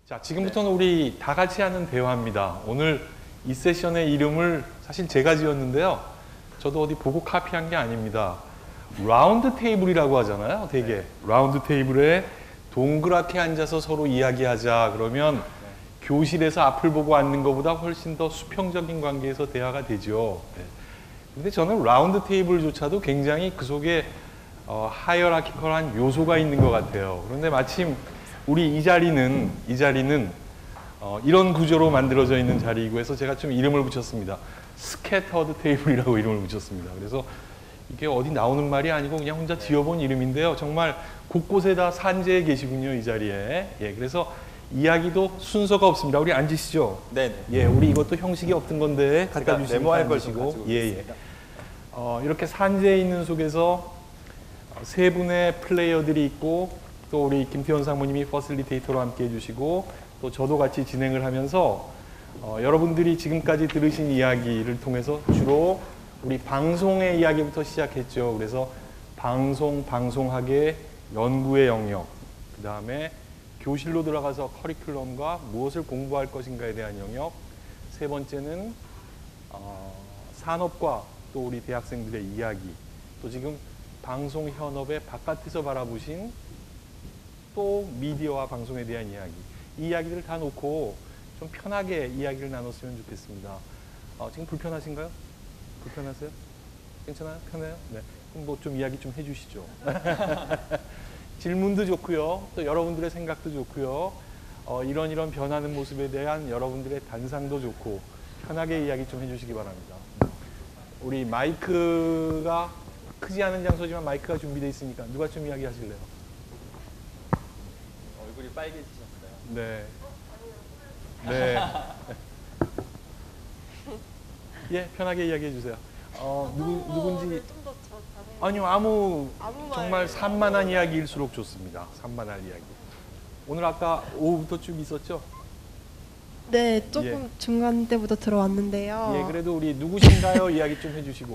자, 지금부터는 우리 다 같이 하는 대화입니다. 오늘 이 세션의 이름을 사실 제가 지었는데요. 저도 어디 보고 카피한 게 아닙니다. 라운드 테이블이라고 하잖아요. 되게 라운드 테이블에 동그랗게 앉아서 서로 이야기하자. 그러면 교실에서 앞을 보고 앉는 것보다 훨씬 더 수평적인 관계에서 대화가 되죠. 근데 저는 라운드 테이블조차도 굉장히 그 속에 하이어라키컬한 요소가 있는 것 같아요. 그런데 마침 우리 이 자리는 이런 구조로 만들어져 있는 자리이고 해서 제가 좀 이름을 붙였습니다. 스캐터드 테이블이라고 이름을 붙였습니다. 그래서 이게 어디 나오는 말이 아니고 그냥 혼자 지어본 이름인데요. 정말 곳곳에 다 산재해 계시군요, 이 자리에. 예, 그래서 이야기도 순서가 없습니다. 우리 앉으시죠. 네네. 예, 우리 이것도 형식이 없던 건데 갖다 주시고 메모할 걸 좀 가지고 있습니다. 이렇게 산재해 있는 속에서 세 분의 플레이어들이 있고 또 우리 김태원 상무님이 퍼실리테이터로 함께 해주시고 또 저도 같이 진행을 하면서 여러분들이 지금까지 들으신 이야기를 통해서 주로 우리 방송의 이야기부터 시작했죠. 그래서 방송학의 연구의 영역, 그 다음에 교실로 들어가서 커리큘럼과 무엇을 공부할 것인가에 대한 영역, 세 번째는 산업과 또 우리 대학생들의 이야기, 또 지금 방송현업의 바깥에서 바라보신 또 미디어와 방송에 대한 이야기, 이 이야기들을 다 놓고 좀 편하게 이야기를 나눴으면 좋겠습니다. 지금 불편하신가요? 불편하세요? 괜찮아요? 편해요? 네. 그럼 뭐 좀 이야기 좀 해주시죠. 질문도 좋고요. 또 여러분들의 생각도 좋고요. 이런 변하는 모습에 대한 여러분들의 단상도 좋고 편하게 이야기 좀 해주시기 바랍니다. 우리 마이크가 크지 않은 장소지만 마이크가 준비되어 있으니까 누가 좀 이야기 하실래요? 얼굴이 빨개지셨어요. 네. 네. 예, 편하게 이야기해 주세요. 누군지. 아니요, 정말 산만한 이야기일수록 좋습니다. 산만한 이야기. 오늘 아까 오후부터 쭉 있었죠? 네, 조금 중간 때부터 들어왔는데요. 예, 그래도 우리 누구신가요? 이야기 좀 해주시고.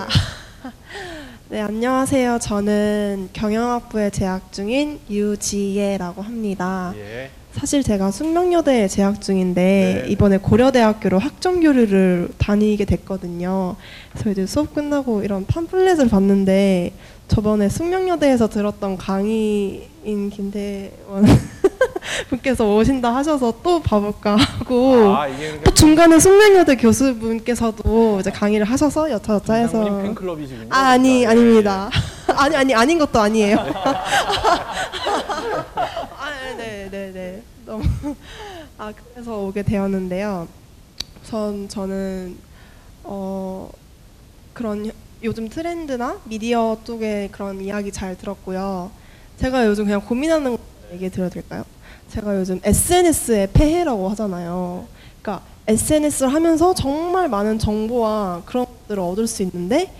네, 안녕하세요. 저는 경영학부에 재학 중인 유지예라고 합니다. 예. 사실 제가 숙명여대에 재학 중인데 네. 이번에 고려대학교로 학점교류를 다니게 됐거든요. 그래서 이제 수업 끝나고 이런 팜플렛을 봤는데 저번에 숙명여대에서 들었던 강의인 김태원 분께서 오신다 하셔서 또 봐볼까 하고 또 중간에 숙명여대 교수분께서도 이제 강의를 하셔서 여차저차 해서 팬클럽이시군요. 아닙니다. 아닌 것도 아니에요. 네. 너무 그래서 오게 되었는데요. 저는 그런 요즘 트렌드나 미디어 쪽에 그런 이야기 잘 들었고요. 제가 요즘 그냥 고민하는 거 얘기 드려도 될까요? 제가 요즘 SNS의 폐해라고 하잖아요. 그러니까 SNS를 하면서 정말 많은 정보와 그런 것들을 얻을 수 있는데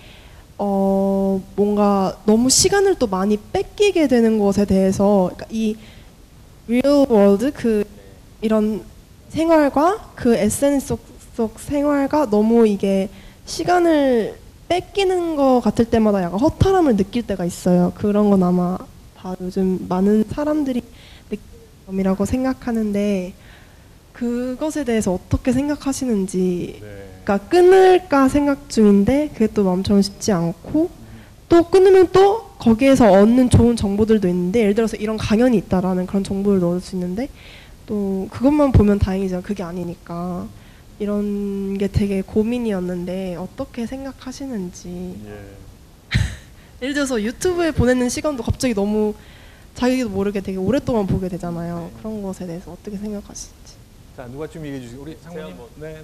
뭔가 너무 시간을 또 많이 뺏기게 되는 것에 대해서 그러니까 이 real world 이런 생활과 그 SNS 속 생활과 너무 이게 시간을 뺏기는 것 같을 때마다 약간 허탈함을 느낄 때가 있어요. 그런 건 아마 다 요즘 많은 사람들이 느끼는 점이라고 생각하는데 그것에 대해서 어떻게 생각하시는지 그러니까 끊을까 생각 중인데 그게 또 마음처럼 쉽지 않고 또 끊으면 또 거기에서 얻는 좋은 정보들도 있는데 예를 들어서 이런 강연이 있다라는 그런 정보를 넣을 수 있는데 또 그것만 보면 다행이지만 그게 아니니까 이런 게 되게 고민이었는데 어떻게 생각하시는지. 예를 들어서 유튜브에 보내는 시간도 갑자기 너무 자기도 모르게 되게 오랫동안 보게 되잖아요. 그런 것에 대해서 어떻게 생각하시는지. 자, 누가 좀 얘기해 주시죠. 우리 상무님. 제가 뭐 네.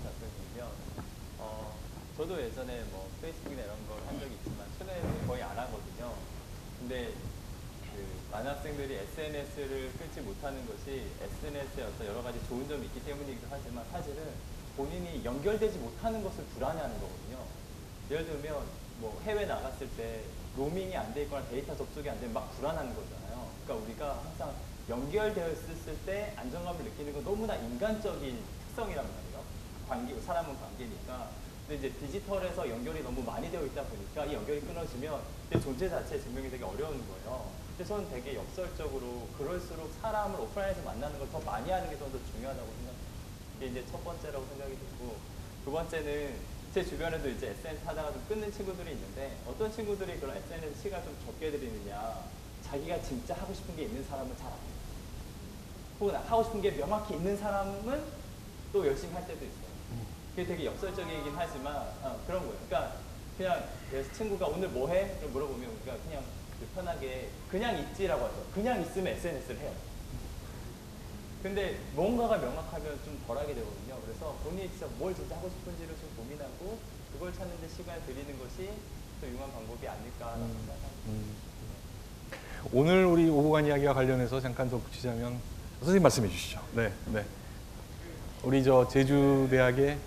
저도 예전에 뭐 페이스북이나 이런 걸 한 적이 있지만 최근에는 거의 안 하거든요. 근데 많은 학생들이 SNS를 끊지 못하는 것이 SNS에 어떤 여러 가지 좋은 점이 있기 때문이기도 하지만 사실은 본인이 연결되지 못하는 것을 불안해하는 거거든요. 예를 들면 뭐 해외 나갔을 때 로밍이 안 돼 있거나 데이터 접속이 안 되면 막 불안한 거잖아요. 그러니까 우리가 항상 연결되었을 때 안정감을 느끼는 건 너무나 인간적인 특성이란 말이에요. 사람은 관계니까. 근데 이제 디지털에서 연결이 너무 많이 되어 있다 보니까 이 연결이 끊어지면 내 존재 자체의 증명이 되게 어려운 거예요. 근데 저는 되게 역설적으로 그럴수록 사람을 오프라인에서 만나는 걸 더 많이 하는 게 더 중요하다고 생각해요. 이게 이제 첫 번째라고 생각이 들고, 두 번째는 제 주변에도 이제 SNS 하다가 좀 끊는 친구들이 있는데, 어떤 친구들이 그런 SNS 시간 좀 적게 들이느냐, 자기가 진짜 하고 싶은 게 있는 사람은 잘 안 해요. 혹은 하고 싶은 게 명확히 있는 사람은 또 열심히 할 때도 있어요. 그게 되게 역설적이긴 하지만 그런 거예요. 그러니까 그냥 내 친구가 오늘 뭐 해? 물어보면 우리가 그냥 편하게 그냥 있지라고 하죠. 그냥 있으면 SNS를 해요. 근데 뭔가가 명확하면 좀 덜하게 되거든요. 그래서 본인이 진짜 뭘 진짜 하고 싶은지를 좀 고민하고 그걸 찾는 데 시간을 들이는 것이 또 유용한 방법이 아닐까라고 생각합니다. 오늘 우리 오후간 이야기와 관련해서 잠깐 덧붙이자면 선생님 말씀해 주시죠. 네, 네. 우리 저 제주대학의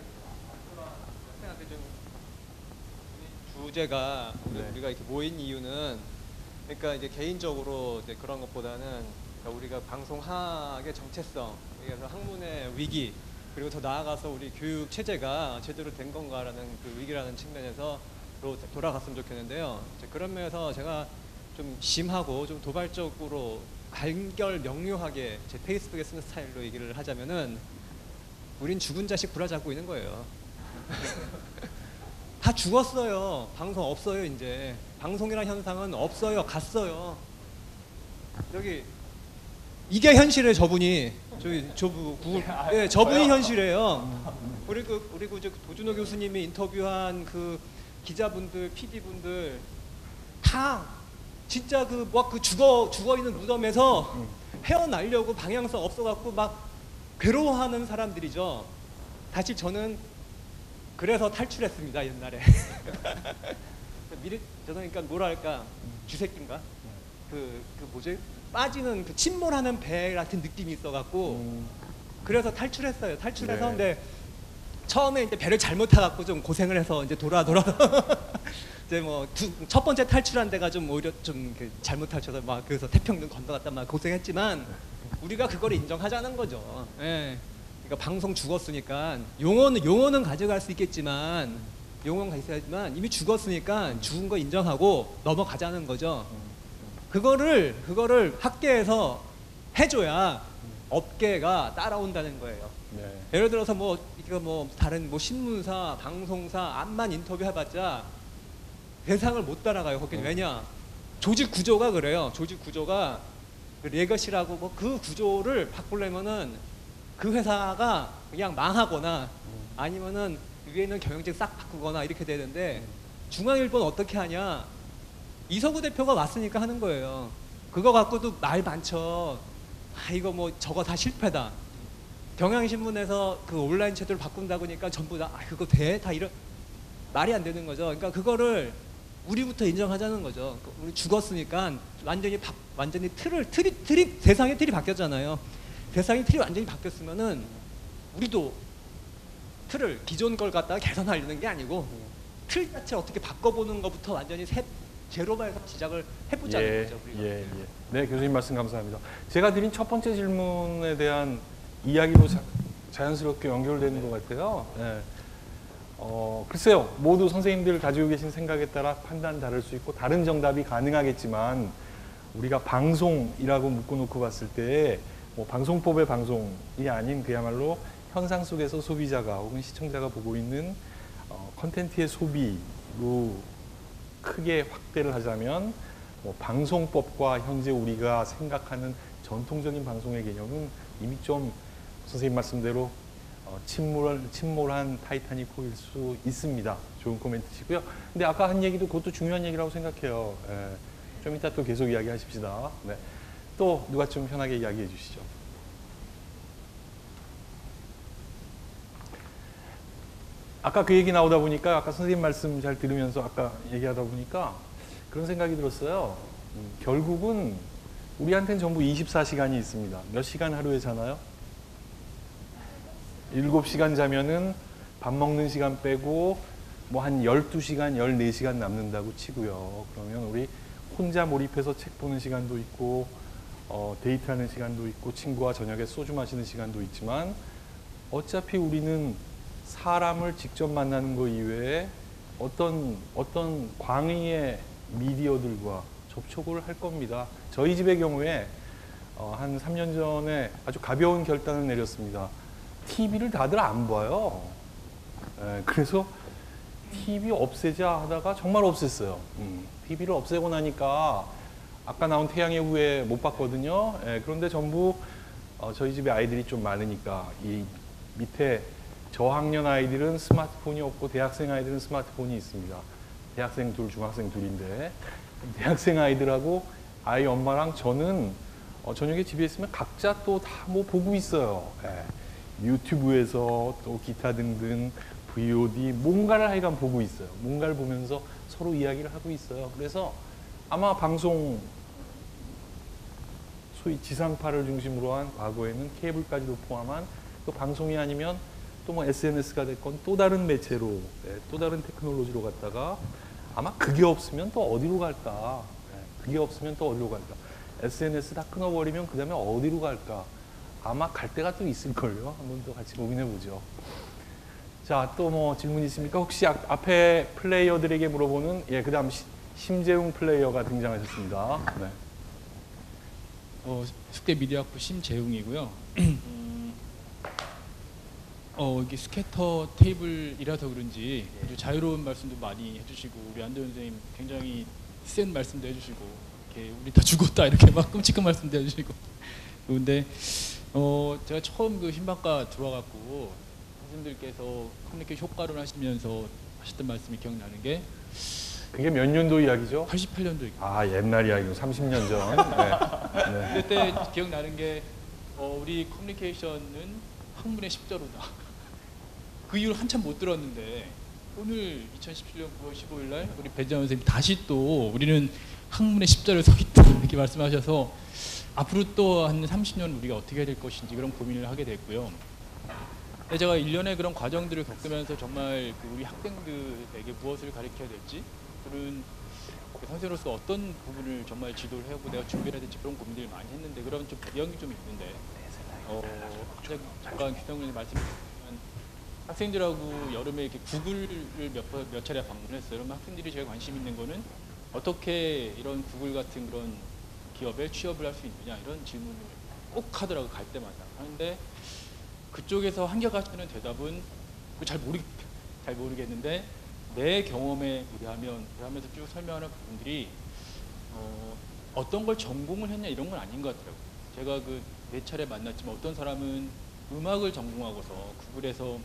주제가 네. 우리가 이렇게 모인 이유는, 그러니까 이제 개인적으로 이제 그런 것보다는, 그러니까 우리가 방송학의 정체성, 그래서 학문의 위기, 그리고 더 나아가서 우리 교육 체제가 제대로 된 건가라는 그 위기라는 측면에서 돌아갔으면 좋겠는데요. 그런 면에서 제가 좀 심하고 좀 도발적으로 간결 명료하게 제 페이스북에 쓰는 스타일로 얘기를 하자면은, 우린 죽은 자식 부라잡고 있는 거예요. 다 죽었어요. 방송 없어요. 이제 방송이라는 현상은 없어요. 갔어요. 여기 이게 현실이에요. 저분이 예, 저분이 현실이에요. 그리고 이제 도준호 교수님이 인터뷰한 그 기자분들, PD분들 다 진짜 그 죽어 있는 무덤에서 헤어나려고 방향성 없어갖고 막 괴로워하는 사람들이죠. 사실 저는 그래서 탈출했습니다, 옛날에. 저는 그러니까 뭐랄까, 쥐새끼인가? 그 뭐지? 빠지는 그 침몰하는 배 같은 느낌이 있어갖고 그래서 탈출했어요. 탈출해서 네. 근데 처음에 이제 배를 잘못 타갖고 좀 고생을 해서 이제 돌아 이제 뭐 첫 번째 탈출한 데가 좀 오히려 좀 잘못 탈쳐서 막 그래서 태평양 건너갔다 막 고생했지만 우리가 그걸 인정하자는 거죠. 예. 그러니까 방송 죽었으니까 용어는 가져갈 수 있겠지만 이미 죽었으니까 죽은 거 인정하고 넘어가자는 거죠. 그거를 학계에서 해줘야 업계가 따라온다는 거예요. 네. 예를 들어서 이거 다른 신문사, 방송사 암만 인터뷰 해봤자 대상을 못 따라가요. 거기는 왜냐? 조직 구조가 그래요. 조직 구조가 그 레거시라고 그 구조를 바꾸려면은 그 회사가 그냥 망하거나 아니면은 위에 있는 경영진 싹 바꾸거나 이렇게 되는데 중앙일보는 어떻게 하냐? 이서구 대표가 왔으니까 하는 거예요. 그거 갖고도 말 많죠. 이거 저거 다 실패다. 경향신문에서 그 온라인 제도를 바꾼다고 하니까 전부 다 그거 돼? 다 이런 말이 안 되는 거죠. 그러니까 그거를 우리부터 인정하자는 거죠. 우리 죽었으니까 완전히 세상의 틀이 바뀌었잖아요. 세상의 틀이 완전히 바뀌었으면은 우리도 틀을 기존 걸 갖다가 개선하려는 게 아니고 틀 자체를 어떻게 바꿔보는 것부터 완전히 제로에서 시작을 해보자는 거죠. 우리가. 네, 교수님 말씀 감사합니다. 제가 드린 첫 번째 질문에 대한 이야기로 자연스럽게 연결되는 것 같아요. 네. 글쎄요, 모두 선생님들 가지고 계신 생각에 따라 판단 다를 수 있고 다른 정답이 가능하겠지만 우리가 방송이라고 묶어놓고 봤을 때 방송법의 방송이 아닌 그야말로 현상 속에서 소비자가 혹은 시청자가 보고 있는 컨텐츠의 소비로 크게 확대를 하자면 방송법과 현재 우리가 생각하는 전통적인 방송의 개념은 이미 좀 선생님 말씀대로 침몰한 타이타닉호일 수 있습니다. 좋은 코멘트시고요. 근데 아까 한 얘기도 그것도 중요한 얘기라고 생각해요. 예. 좀 이따 또 계속 이야기 하십시다. 네. 또 누가 좀 편하게 이야기해 주시죠. 아까 그 얘기 나오다 보니까 아까 선생님 말씀 잘 들으면서 아까 얘기하다 보니까 그런 생각이 들었어요. 결국은 우리한테는 전부 24시간이 있습니다. 몇 시간 하루에 자나요? 7시간 자면은 밥 먹는 시간 빼고 한 12시간, 14시간 남는다고 치고요. 그러면 우리 혼자 몰입해서 책 보는 시간도 있고 데이트하는 시간도 있고 친구와 저녁에 소주 마시는 시간도 있지만 어차피 우리는 사람을 직접 만나는 것 이외에 어떤 광의의 미디어들과 접촉을 할 겁니다. 저희 집의 경우에 한 3년 전에 아주 가벼운 결단을 내렸습니다. TV를 다들 안 봐요. 그래서 TV 없애자 하다가 정말 없앴어요. TV를 없애고 나니까 아까 나온 태양의 후예 못 봤거든요. 그런데 전부 저희 집에 아이들이 좀 많으니까 이 밑에 저학년 아이들은 스마트폰이 없고 대학생 아이들은 스마트폰이 있습니다. 대학생 둘, 중학생 둘인데 대학생 아이들하고 아이 엄마랑 저는 저녁에 집에 있으면 각자 또 다 뭐 보고 있어요. 유튜브에서 또 기타 등등 VOD 뭔가를 하여간 보고 있어요. 뭔가를 보면서 서로 이야기를 하고 있어요. 그래서 아마 방송 소위 지상파를 중심으로 한 과거에는 케이블까지도 포함한 그 방송이 아니면 또 뭐 SNS가 됐건 또 다른 매체로 또 다른 테크놀로지로 갔다가 아마 그게 없으면 또 어디로 갈까? 그게 없으면 또 어디로 갈까? SNS 다 끊어버리면 그 다음에 어디로 갈까? 아마 갈 데가 또 있을걸요. 한번 더 같이 고민해 보죠. 자, 또 뭐 질문 있습니까? 혹시 앞에 플레이어들에게 물어보는 그 다음 심재웅 플레이어가 등장하셨습니다. 네. 숙대 미디어학부 심재웅이고요. 이게 스캐터 테이블이라서 그런지 아주 자유로운 말씀도 많이 해주시고 우리 안도현 선생님 굉장히 센 말씀도 해주시고 이렇게 우리 다 죽었다 이렇게 막 끔찍한 말씀도 해주시고 그런데 제가 처음 그 신방과 들어와갖고 선생님들께서 커뮤니케이션 효과론 하시면서 하셨던 말씀이 기억나는 게 그게 몇 년도 이야기죠? 88년도 아, 옛날 이야기고 30년 전. 네. 그때 기억나는 게 우리 커뮤니케이션은 학문의 10자로다. 그 이후로 한참 못 들었는데 오늘 2017년 9월 15일 날 우리 배재원 선생님 다시 또 우리는 학문의 10자를 서 있다 이렇게 말씀하셔서 앞으로 또 한 30년 우리가 어떻게 해야 될 것인지 그런 고민을 하게 됐고요. 제가 1년의 그런 과정들을 겪으면서 정말 우리 학생들에게 무엇을 가르쳐야 될지 그런 선생으로서 어떤 부분을 정말 지도를 해오고 내가 준비해야 될지 그런 고민들을 많이 했는데 그런 좀 배경이 좀 있는데 잠깐 규성님 말씀하셨지만 학생들하고 여름에 이렇게 구글을 몇 차례 방문했어요. 그러면 학생들이 제일 관심 있는 거는 어떻게 이런 구글 같은 그런 기업에 취업을 할 수 있느냐 이런 질문을 꼭 하더라고요. 갈 때마다. 하는데 그쪽에서 한결같은 대답은 잘 모르겠는데 내 경험에 의하면 그러면서 쭉 설명하는 부분들이 어떤 걸 전공을 했냐 이런 건 아닌 것 같더라고요. 제가 그 네 차례 만났지만 어떤 사람은 음악을 전공하고서 구글에서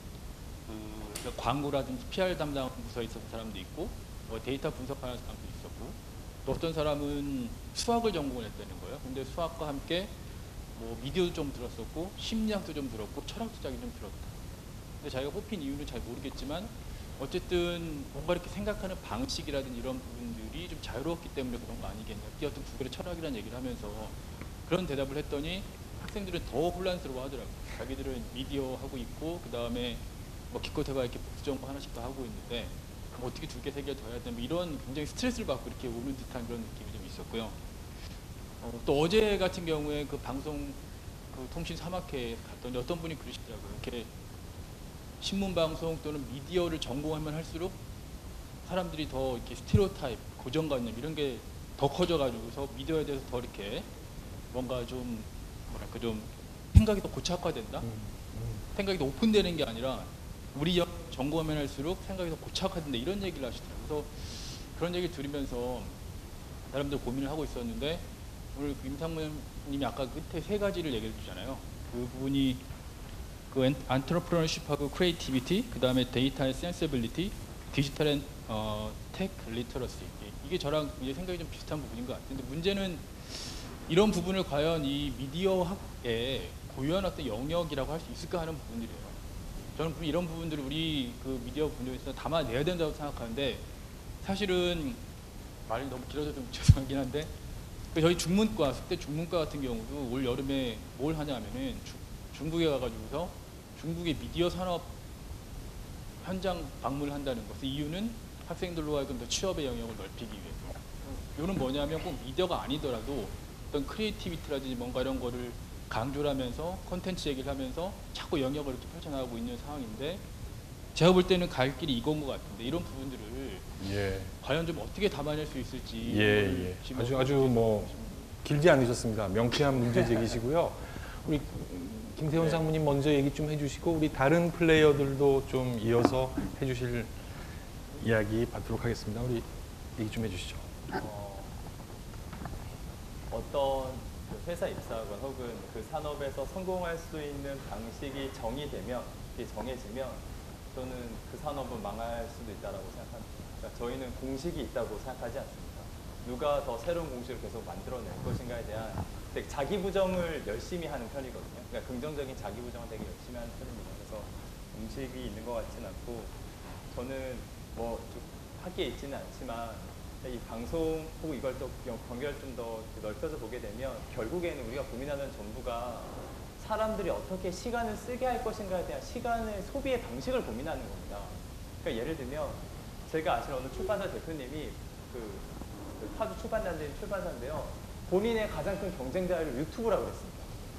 그 광고라든지 PR 담당 부서에 있었던 사람도 있고 데이터 분석하는 사람도 있었고 또 어떤 사람은 수학을 전공을 했다는 거예요. 근데 수학과 함께 뭐 미디어도 좀 들었었고 심리학도 좀 들었고 철학도 좀 들었다. 근데 자기가 뽑힌 이유는 잘 모르겠지만 어쨌든 뭔가 이렇게 생각하는 방식이라든지 이런 부분들이 좀 자유로웠기 때문에 그런 거 아니겠냐. 어떤 구글의 철학이라는 얘기를 하면서 그런 대답을 했더니 학생들은 더 혼란스러워 하더라고요. 자기들은 미디어 하고 있고 그 다음에 뭐 기껏해가 이렇게 복수 전공 하나씩 더 하고 있는데 그럼 어떻게 두 개, 세 개 더 해야 되나 이런 굉장히 스트레스를 받고 이렇게 오는 듯한 그런 느낌이 좀 있었고요. 또 어제 같은 경우에 그 방송 그 통신 사막회에 갔더니 어떤 분이 그러시더라고요. 이렇게 신문 방송 또는 미디어를 전공하면 할수록 사람들이 더 이렇게 스테레오타입, 고정관념 이런 게 더 커져가지고서 미디어에 대해서 더 이렇게 뭔가 좀 뭐랄까 좀 생각이 더 고착화된다. 생각이 더 오픈되는 게 아니라 우리 전공하면 할수록 생각이 더 고착화된다 이런 얘기를 하시더라고요. 그래서 그런 얘기를 들으면서 사람들 고민을 하고 있었는데 오늘 임상무님이 아까 끝에 세 가지를 얘기해 주잖아요. 그 부분이 그 안트러프러너십하고 크리에이티비티, 그 다음에 데이터 앤 센서빌리티, 디지털 앤 테크 리터러시 이게 저랑 이제 생각이 좀 비슷한 부분인 것 같은데 문제는 이런 부분을 과연 이 미디어학에 고유한 어떤 영역이라고 할 수 있을까 하는 부분들이에요. 저는 이런 부분들을 우리 그 미디어 분야에서 담아내야 된다고 생각하는데 사실은 말이 너무 길어서 좀 죄송하긴 한데 저희 중문과, 숙대 중문과 같은 경우도 올 여름에 뭘 하냐면은 중국에 가가지고서 중국의 미디어 산업 현장 방문을 한다는 것. 이유는 학생들로 하여금 더 취업의 영역을 넓히기 위해서. 이거는 뭐냐면 꼭 미디어가 아니더라도 어떤 크리에이티비티라든지 뭔가 이런 거를 강조를 하면서 콘텐츠 얘기를 하면서 자꾸 영역을 이렇게 펼쳐나가고 있는 상황인데 제가 볼 때는 갈 길이 이건 것 같은데 이런 부분들을 예, 과연 좀 어떻게 담아낼 수 있을지 예. 아주 뭐 길지 않으셨습니다. 명쾌한 문제 제기시고요. 우리 김태훈 상무님 먼저 얘기 좀 해주시고 우리 다른 플레이어들도 좀 이어서 해주실 이야기 받도록 하겠습니다. 우리 얘기 좀 해주시죠. 어떤 그 회사 입사하건 혹은 그 산업에서 성공할 수 있는 방식이 정의되면, 이게 정해지면 저는 그 산업은 망할 수도 있다고 생각합니다. 그러니까 저희는 공식이 있다고 생각하지 않습니다. 누가 더 새로운 공식을 계속 만들어낼 것인가에 대한 되게 자기 부정을 열심히 하는 편이거든요. 그러니까 긍정적인 자기 부정을 되게 열심히 하는 편입니다. 그래서 공식이 있는 것 같지는 않고 저는 뭐 좀 학계에 있지는 않지만 이 방송 혹은 이걸 또 경계를 좀 더 넓혀서 보게 되면 결국에는 우리가 고민하는 전부가 사람들이 어떻게 시간을 쓰게 할 것인가에 대한 시간의 소비의 방식을 고민하는 겁니다. 그러니까 예를 들면 제가 아시는 어느 출판사 대표님이 그 파주 출판사인데 출판사인데요. 본인의 가장 큰 경쟁자를 유튜브라고 그랬습니다.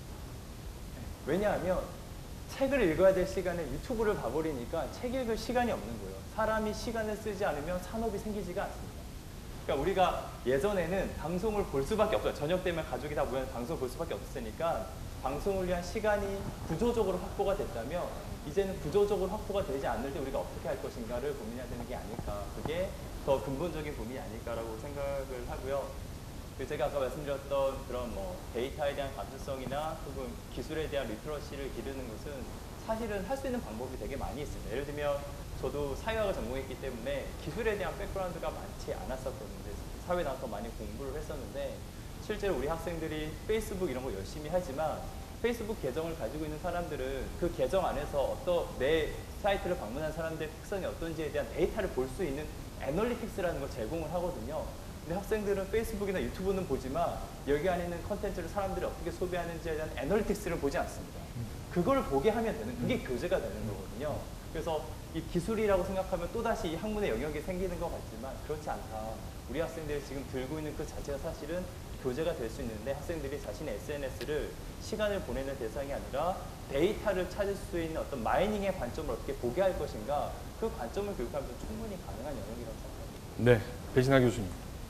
왜냐하면 책을 읽어야 될 시간에 유튜브를 봐버리니까 책 읽을 시간이 없는 거예요. 사람이 시간을 쓰지 않으면 산업이 생기지가 않습니다. 그러니까 우리가 예전에는 방송을 볼 수밖에 없어요. 저녁 되면 가족이 다 모여서 방송을 볼 수밖에 없었으니까 방송을 위한 시간이 구조적으로 확보가 됐다면 이제는 구조적으로 확보가 되지 않을 때 우리가 어떻게 할 것인가를 고민해야 되는 게 아닐까. 그게 더 근본적인 고민이 아닐까라고 생각을 하고요. 제가 아까 말씀드렸던 그런 뭐 데이터에 대한 감수성이나 혹은 기술에 대한 리터러시를 기르는 것은 사실은 할 수 있는 방법이 되게 많이 있습니다. 예를 들면 저도 사회학을 전공했기 때문에 기술에 대한 백그라운드가 많지 않았었거든요. 사회 나와서 많이 공부를 했었는데 실제로 우리 학생들이 페이스북 이런 거 열심히 하지만 페이스북 계정을 가지고 있는 사람들은 그 계정 안에서 어떤 내 사이트를 방문한 사람들의 특성이 어떤지에 대한 데이터를 볼 수 있는 애널리틱스라는 걸 제공을 하거든요. 근데 학생들은 페이스북이나 유튜브는 보지만 여기 안에 있는 컨텐츠를 사람들이 어떻게 소비하는지에 대한 애널리틱스를 보지 않습니다. 그걸 보게 하면 되는, 그게 교재가 되는 거거든요. 그래서 이 기술이라고 생각하면 또다시 이 학문의 영역이 생기는 것 같지만 그렇지 않다. 우리 학생들이 지금 들고 있는 그 자체가 사실은 교재가 될 수 있는데 학생들이 자신의 SNS를 시간을 보내는 대상이 아니라 데이터를 찾을 수 있는 어떤 마이닝의 관점을 어떻게 보게 할 것인가, 그 관점을 교육하면서 충분히 가능한 영역이라고 생각합니다. 네, 배진아 교수님.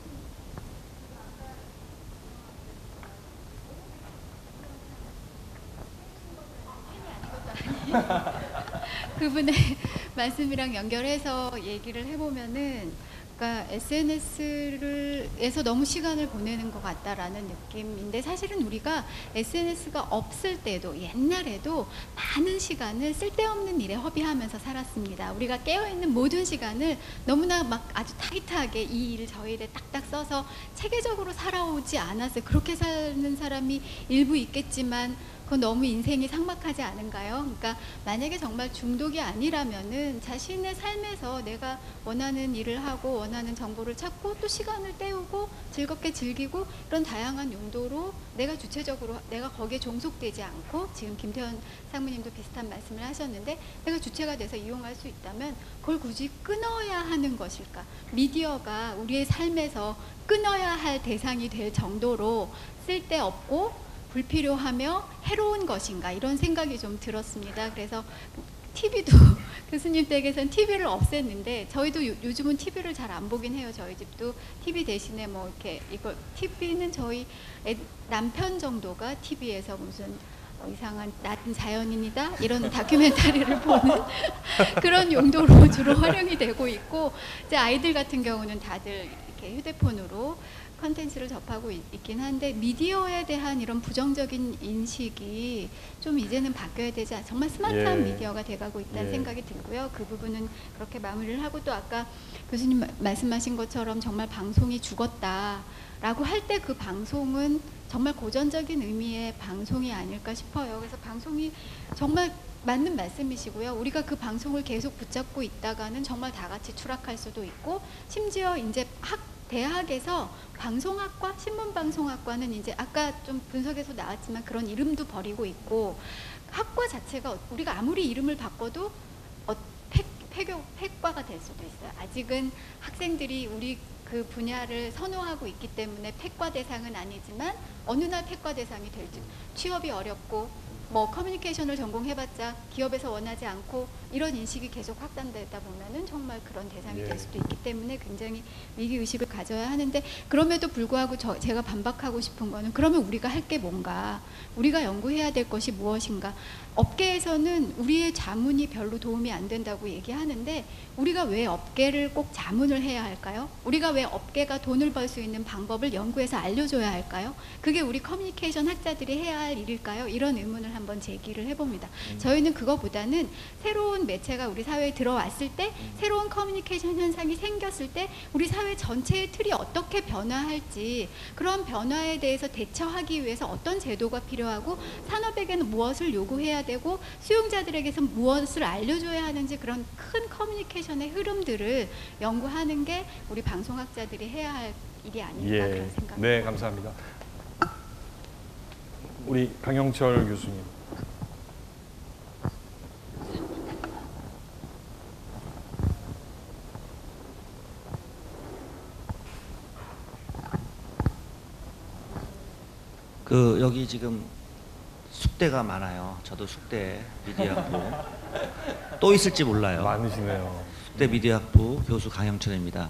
그분의 말씀이랑 연결해서 얘기를 해보면은, 그러니까 SNS에서 너무 시간을 보내는 것 같다라는 느낌인데, 사실은 우리가 SNS가 없을 때도 옛날에도 많은 시간을 쓸데없는 일에 허비하면서 살았습니다. 우리가 깨어있는 모든 시간을 너무나 막 아주 타이트하게 이 일 저 일에 딱딱 써서 체계적으로 살아오지 않았어요. 그렇게 사는 사람이 일부 있겠지만 그건 너무 인생이 삭막하지 않은가요? 그러니까 만약에 정말 중독이 아니라면은 자신의 삶에서 내가 원하는 일을 하고 원하는 정보를 찾고 또 시간을 때우고 즐겁게 즐기고 이런 다양한 용도로 내가 주체적으로 내가 거기에 종속되지 않고, 지금 김태현 상무님도 비슷한 말씀을 하셨는데 내가 주체가 돼서 이용할 수 있다면 그걸 굳이 끊어야 하는 것일까? 미디어가 우리의 삶에서 끊어야 할 대상이 될 정도로 쓸데없고 불필요하며 해로운 것인가, 이런 생각이 좀 들었습니다. 그래서 TV도 교수님 댁에서는 TV를 없앴는데 저희도 요즘은 TV를 잘 안 보긴 해요. 저희 집도 TV 대신에 뭐 이렇게 이걸 TV는 저희 남편 정도가 TV에서 무슨 이상한 낮은 자연인이다 이런 다큐멘터리를 보는 그런 용도로 주로 활용이 되고 있고, 이제 아이들 같은 경우는 다들 이렇게 휴대폰으로 컨텐츠를 접하고 있긴 한데 미디어에 대한 이런 부정적인 인식이 좀 이제는 바뀌어야 되지 않, 정말 스마트한 미디어가 돼가고 있다는 생각이 들고요. 그 부분은 그렇게 마무리를 하고, 또 아까 교수님 말씀하신 것처럼 정말 방송이 죽었다라고 할 때 그 방송은 정말 고전적인 의미의 방송이 아닐까 싶어요. 그래서 방송이 정말 맞는 말씀이시고요. 우리가 그 방송을 계속 붙잡고 있다가는 정말 다 같이 추락할 수도 있고, 심지어 이제 대학에서 방송학과, 신문방송학과는 이제 아까 좀 분석에서 나왔지만 그런 이름도 버리고 있고, 학과 자체가 우리가 아무리 이름을 바꿔도 폐과가 될 수도 있어요. 아직은 학생들이 우리 그 분야를 선호하고 있기 때문에 폐과 대상은 아니지만 어느 날 폐과 대상이 될지, 취업이 어렵고 뭐 커뮤니케이션을 전공해봤자 기업에서 원하지 않고 이런 인식이 계속 확산되다 보면은 정말 그런 대상이 예. 될 수도 있기 때문에 굉장히 위기 의식을 가져야 하는데 그럼에도 불구하고 제가 반박하고 싶은 거는 그러면 우리가 할 게 뭔가 우리가 연구해야 될 것이 무엇인가 업계에서는 우리의 자문이 별로 도움이 안 된다고 얘기하는데 우리가 왜 업계를 꼭 자문을 해야 할까요? 우리가 왜 업계가 돈을 벌 수 있는 방법을 연구해서 알려줘야 할까요? 그게 우리 커뮤니케이션 학자들이 해야 할 일일까요? 이런 의문을 한번 제기를 해봅니다. 저희는 그거보다는 새로운 매체가 우리 사회에 들어왔을 때 새로운 커뮤니케이션 현상이 생겼을 때 우리 사회 전체의 틀이 어떻게 변화할지 그런 변화에 대해서 대처하기 위해서 어떤 제도가 필요하고 산업에게는 무엇을 요구해야 되고 수용자들에게서 무엇을 알려줘야 하는지 그런 큰 커뮤니케이션의 흐름들을 연구하는 게 우리 방송학자들이 해야 할 일이 아닐까 그런 생각입니다. 네, 감사합니다. 우리 강영철 교수님. 여기 지금 숙대가 많아요. 저도 숙대 미디어학부 또 있을지 몰라요. 많으시네요. 숙대 미디어학부 교수 강영철입니다.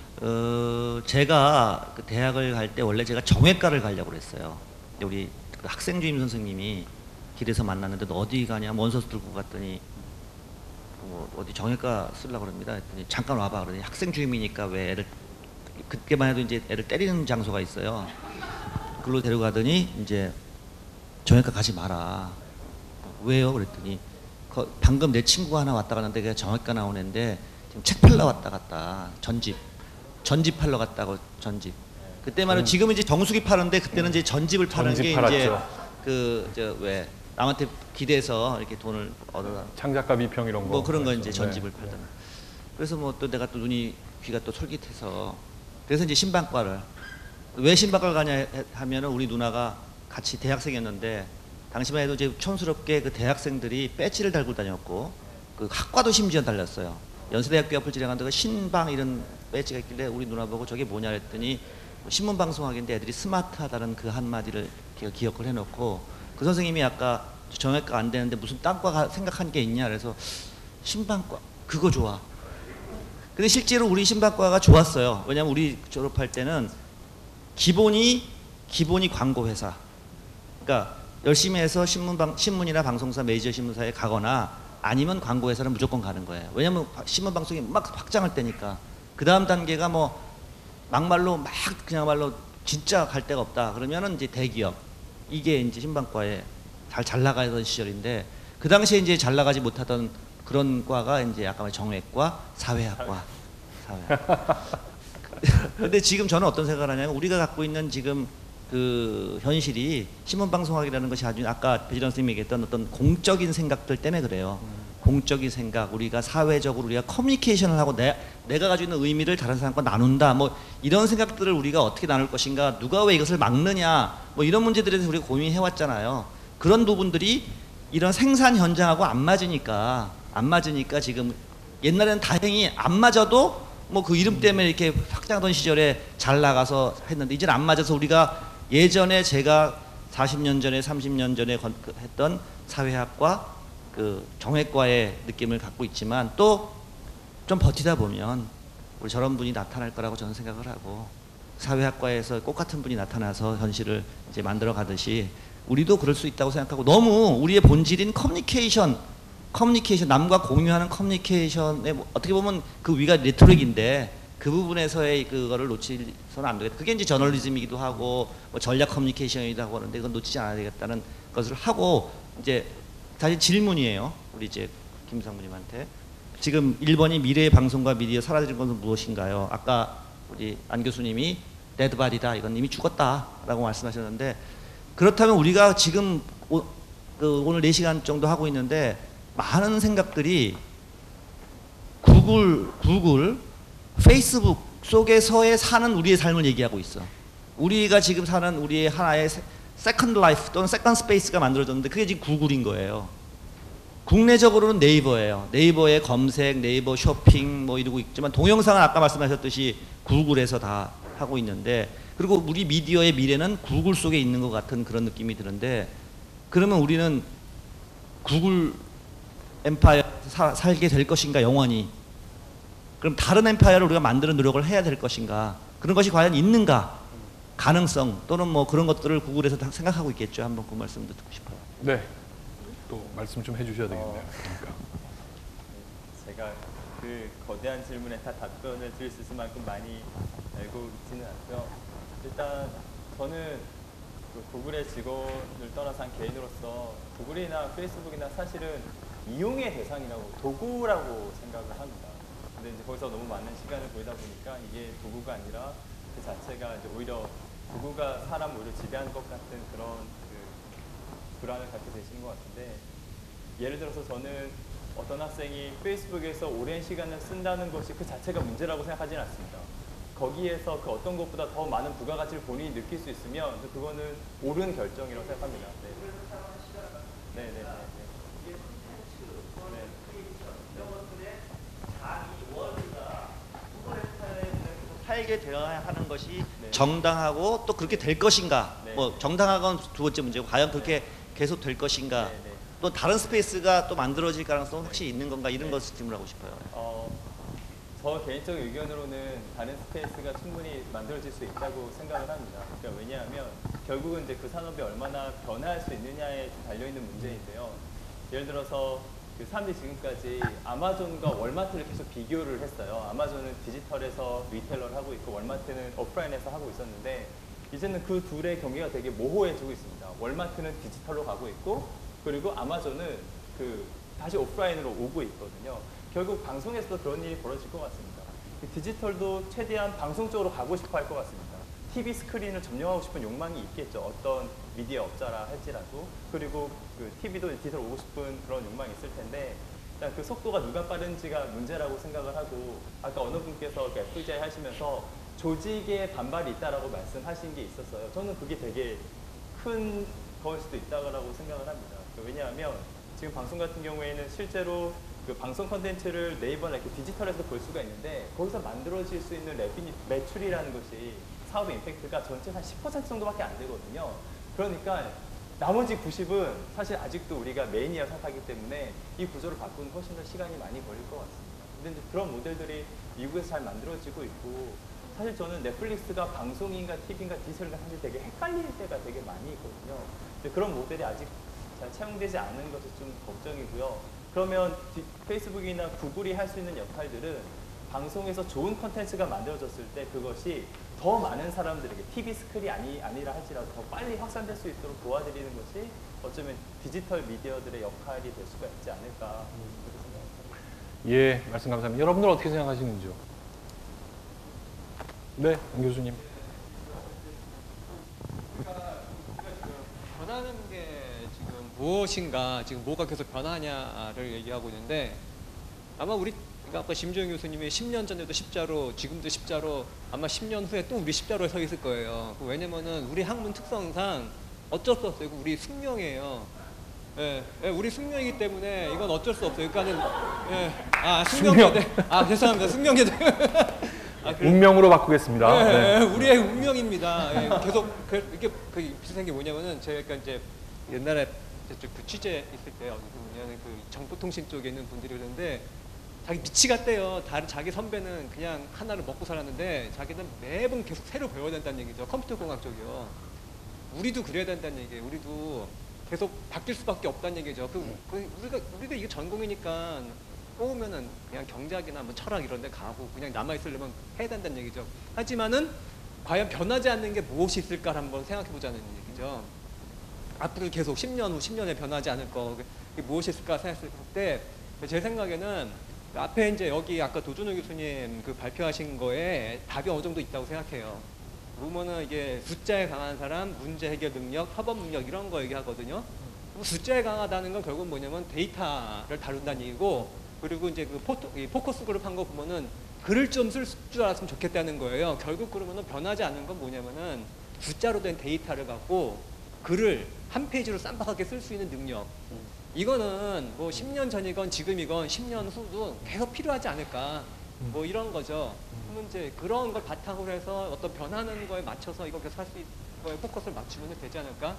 제가 그 대학을 갈 때 원래 제가 정외과를 가려고 그랬어요. 근데 우리 그 학생 주임 선생님이 길에서 만났는데 너 어디 가냐? 원서 들고 갔더니 어디 정외과 쓰려고 그럽니다. 했더니 잠깐 와봐. 그러더니 학생 주임이니까 왜 애를 그때만 해도 이제 애를 때리는 장소가 있어요. 그걸로 데려가더니 이제 정외과 가지 마라. 왜요? 그랬더니 방금 내 친구가 하나 왔다 갔는데 걔가 정외과 나온 애인데 지금 책 팔러 왔다 갔다. 전집 팔러 갔다고 전집. 그때만 해도 지금은 이제 정수기 파는데 그때는 이제 전집을 파는 전집 게 팔았죠. 이제 왜 남한테 기대서 이렇게 돈을 얻어 창작가 비평 이런 거. 뭐 그런 거 이제 그렇죠. 전집을 네. 팔잖아. 그래서 뭐 또 내가 또 눈이 귀가 또 솔깃해서 그래서 이제 신방과를 왜 신방과를 가냐 하면은 우리 누나가 같이 대학생이었는데 당시만 해도 이제 촌스럽게 그 대학생들이 배지를 달고 다녔고 그 학과도 심지어 달렸어요. 연세대학교 앞을 지나가는데 그 신방 이런 배지가 있길래 우리 누나 보고 저게 뭐냐 했더니 신문방송학인데 애들이 스마트하다는 그 한마디를 기억을 해놓고 그 선생님이 아까 정외과 안 되는데 무슨 딴과 생각한 게 있냐 그래서 신방과 그거 좋아. 근데 실제로 우리 신방과가 좋았어요. 왜냐면 우리 졸업할 때는 기본이 광고 회사. 그러니까 열심히 해서 신문이나 방송사 메이저 신문사에 가거나 아니면 광고 회사는 무조건 가는 거예요. 왜냐면 신문 방송이 막 확장할 때니까. 그 다음 단계가 뭐 막말로 막 그냥말로 진짜 갈 데가 없다. 그러면은 이제 대기업. 이게 이제 신방과에 잘 나가던 시절인데 그 당시에 이제 잘 나가지 못하던 그런 과가 이제 아까 말한 정외과, 사회학과. 근데 지금 저는 어떤 생각을 하냐면 우리가 갖고 있는 지금 그 현실이 신문방송학이라는 것이 아주 아까 배지원 선생님이 얘기했던 어떤 공적인 생각들 때문에 그래요. 공적인 생각, 우리가 사회적으로 우리가 커뮤니케이션을 하고 내가 가지고 있는 의미를 다른 사람과 나눈다. 뭐 이런 생각들을 우리가 어떻게 나눌 것인가, 누가 왜 이것을 막느냐, 뭐 이런 문제들에 대해서 우리가 고민해 왔잖아요. 그런 부분들이 이런 생산 현장하고 안 맞으니까 지금 옛날에는 다행히 안 맞아도 뭐 그 이름 때문에 이렇게 확장하던 시절에 잘 나가서 했는데 이제는 안 맞아서 우리가 예전에 제가 40년 전에 30년 전에 했던 사회학과 그 정외과의 느낌을 갖고 있지만 또 좀 버티다 보면 우리 저런 분이 나타날 거라고 저는 생각을 하고 사회학과에서 꽃 같은 분이 나타나서 현실을 이제 만들어 가듯이 우리도 그럴 수 있다고 생각하고 너무 우리의 본질인 커뮤니케이션 남과 공유하는 커뮤니케이션에 어떻게 보면 그 위가 네트워크인데 그 부분에서의 그거를 놓치서는 안 되겠다. 그게 이제 저널리즘이기도 하고 뭐 전략 커뮤니케이션이기도 하고 하는데 그건 놓치지 않아야 되겠다는 것을 하고 이제 다시 질문이에요. 우리 이제 김 상무님한테 지금 1번이 미래의 방송과 미디어 사라지는 것은 무엇인가요? 아까 우리 안 교수님이 데드바디다 이건 이미 죽었다라고 말씀하셨는데 그렇다면 우리가 지금 오늘 4시간 정도 하고 있는데 많은 생각들이 구글, 페이스북 속에서의 사는 우리의 삶을 얘기하고 있어. 우리가 지금 사는 우리의 하나의 세컨드 라이프 또는 세컨드 스페이스가 만들어졌는데 그게 지금 구글인 거예요. 국내적으로는 네이버예요. 네이버의 검색, 네이버 쇼핑 뭐 이러고 있지만 동영상은 아까 말씀하셨듯이 구글에서 다 하고 있는데 그리고 우리 미디어의 미래는 구글 속에 있는 것 같은 그런 느낌이 드는데 그러면 우리는 구글 엠파이어 살게 될 것인가 영원히. 그럼 다른 엠파이어를 우리가 만드는 노력을 해야 될 것인가. 그런 것이 과연 있는가. 가능성 또는 뭐 그런 것들을 구글에서 다 생각하고 있겠죠. 한번 그 말씀도 듣고 싶어요. 네. 또 말씀 좀 해주셔야 되겠네요. 그러니까. 제가 그 거대한 질문에 다 답변을 드릴 수 있을 만큼 많이 알고 있지는 않고요. 일단 저는 그 구글의 직원을 떠나서 한 개인으로서 구글이나 페이스북이나 사실은 이용의 대상이라고 도구라고 생각을 합니다. 근데 이제 거기서 너무 많은 시간을 보이다 보니까 이게 도구가 아니라 그 자체가 이제 오히려 도구가 사람 오히려 지배하는 것 같은 그런 그 불안을 갖게 되시는 것 같은데, 예를 들어서 저는 어떤 학생이 페이스북에서 오랜 시간을 쓴다는 것이 그 자체가 문제라고 생각하지는 않습니다. 거기에서 그 어떤 것보다 더 많은 부가가치를 본인이 느낄 수 있으면 그거는 옳은 결정이라고 생각합니다. 네. 네, 네, 네. 살게 되어야 하는 것이 네. 정당하고 또 그렇게 될 것인가. 네. 뭐 정당하건 두 번째 문제고 과연 그렇게 계속 될 것인가. 네, 네. 또 다른 스페이스가 또 만들어질 가능성은 확실히 있는 건가 이런 것을 질문하고 싶어요. 저 개인적인 의견으로는 다른 스페이스가 충분히 만들어질 수 있다고 생각을 합니다. 그러니까 왜냐하면 결국은 이제 그 산업이 얼마나 변화할 수 있느냐에 달려있는 문제인데요. 예를 들어서 그 사람들이 지금까지 아마존과 월마트를 계속 비교를 했어요. 아마존은 디지털에서 리테일러를 하고 있고 월마트는 오프라인에서 하고 있었는데, 이제는 그 둘의 경계가 되게 모호해지고 있습니다. 월마트는 디지털로 가고 있고, 그리고 아마존은 그 다시 오프라인으로 오고 있거든요. 결국 방송에서도 그런 일이 벌어질 것 같습니다. 디지털도 최대한 방송 쪽으로 가고 싶어 할 것 같습니다. TV 스크린을 점령하고 싶은 욕망이 있겠죠. 어떤 미디어 업자라 할지라도. 그리고 그 TV도 디지털 오고 싶은 그런 욕망이 있을 텐데, 일단 그 속도가 누가 빠른지가 문제라고 생각을 하고, 아까 어느 분께서 그 FGI 하시면서 조직의 반발이 있다라고 말씀하신 게 있었어요. 저는 그게 되게 큰 거일 수도 있다고 생각을 합니다. 왜냐하면 지금 방송 같은 경우에는 실제로 그 방송 컨텐츠를 네이버나 이렇게 디지털에서 볼 수가 있는데, 거기서 만들어질 수 있는 매출이라는 것이 사업의 임팩트가 전체 한 10% 정도밖에 안 되거든요. 그러니까 나머지 90은 사실 아직도 우리가 메인이라고 생각하기 때문에 이 구조를 바꾸는 훨씬 더 시간이 많이 걸릴 것 같습니다. 근데 이제 그런 모델들이 미국에서 잘 만들어지고 있고, 사실 저는 넷플릭스가 방송인가 TV인가 디지털인가 사실 되게 헷갈릴 때가 되게 많이 있거든요. 근데 그런 모델이 아직 잘 채용되지 않은 것이 좀 걱정이고요. 그러면 페이스북이나 구글이 할 수 있는 역할들은 방송에서 좋은 컨텐츠가 만들어졌을 때 그것이 더 많은 사람들에게 TV 스크린이 아니라 할지라도 더 빨리 확산될 수 있도록 도와드리는 것이 어쩌면 디지털 미디어들의 역할이 될 수가 있지 않을까 그렇게 생각합니다. 예, 말씀 감사합니다. 여러분들 어떻게 생각하시는지요? 네, 강 교수님. 변하는 게 지금 무엇인가, 지금 뭐가 계속 변하냐를 얘기하고 있는데, 아마 우리 그러니까 아까 심주영 교수님이 10년 전에도 십자로, 지금도 십자로, 아마 10년 후에 또 우리 십자로에 서 있을 거예요. 왜냐면은 우리 학문 특성상 어쩔 수 없어요. 우리 숙명이에요. 예, 예, 우리 숙명이기 때문에 이건 어쩔 수 없어요. 그러니까는 숙명여대. 죄송합니다. 숙명여대. 운명으로 바꾸겠습니다. 네, 네. 우리의 운명입니다. 예, 계속 이게 비슷한 게 뭐냐면은 제가 이제 옛날에 그 취재 있을 때 어디 보면 그 정보통신 쪽에 있는 분들이 그러는데, 자기 미치 같대요. 다른 자기 선배는 그냥 하나를 먹고 살았는데 자기는 매번 계속 새로 배워야 된다는 얘기죠. 컴퓨터 공학 쪽이요. 우리도 그래야 된다는 얘기예요. 우리도 계속 바뀔 수밖에 없다는 얘기죠. 우리가 이게 전공이니까 뽑으면은 그냥 경제학이나 뭐 철학 이런 데 가고 그냥 남아 있으려면 해야 된다는 얘기죠. 하지만은 과연 변하지 않는 게 무엇이 있을까 한번 생각해 보자는 얘기죠. 앞으로 계속 10년 후 10년에 변하지 않을 거, 그게 무엇이 있을까 생각했을 때 제 생각에는 앞에 이제 여기 아까 도준호 교수님 그 발표하신 거에 답이 어느 정도 있다고 생각해요. 보면은 이게 숫자에 강한 사람, 문제 해결 능력, 협업 능력 이런 거 얘기하거든요. 숫자에 강하다는 건 결국은 뭐냐면 데이터를 다룬다는 얘기고, 그리고 이제 그 포커스 그룹 한 거 보면은 글을 좀 쓸 줄 알았으면 좋겠다는 거예요. 결국 그러면은 변하지 않는 건 뭐냐면은 숫자로 된 데이터를 갖고 글을 한 페이지로 쌈박하게 쓸 수 있는 능력. 이거는 뭐 10년 전이건 지금이건 10년 후도 계속 필요하지 않을까, 뭐 이런 거죠. 그러면 이제 그런 걸 바탕으로 해서 어떤 변하는 거에 맞춰서 이거 계속 할 수 있는 거에 포커스를 맞추면 되지 않을까.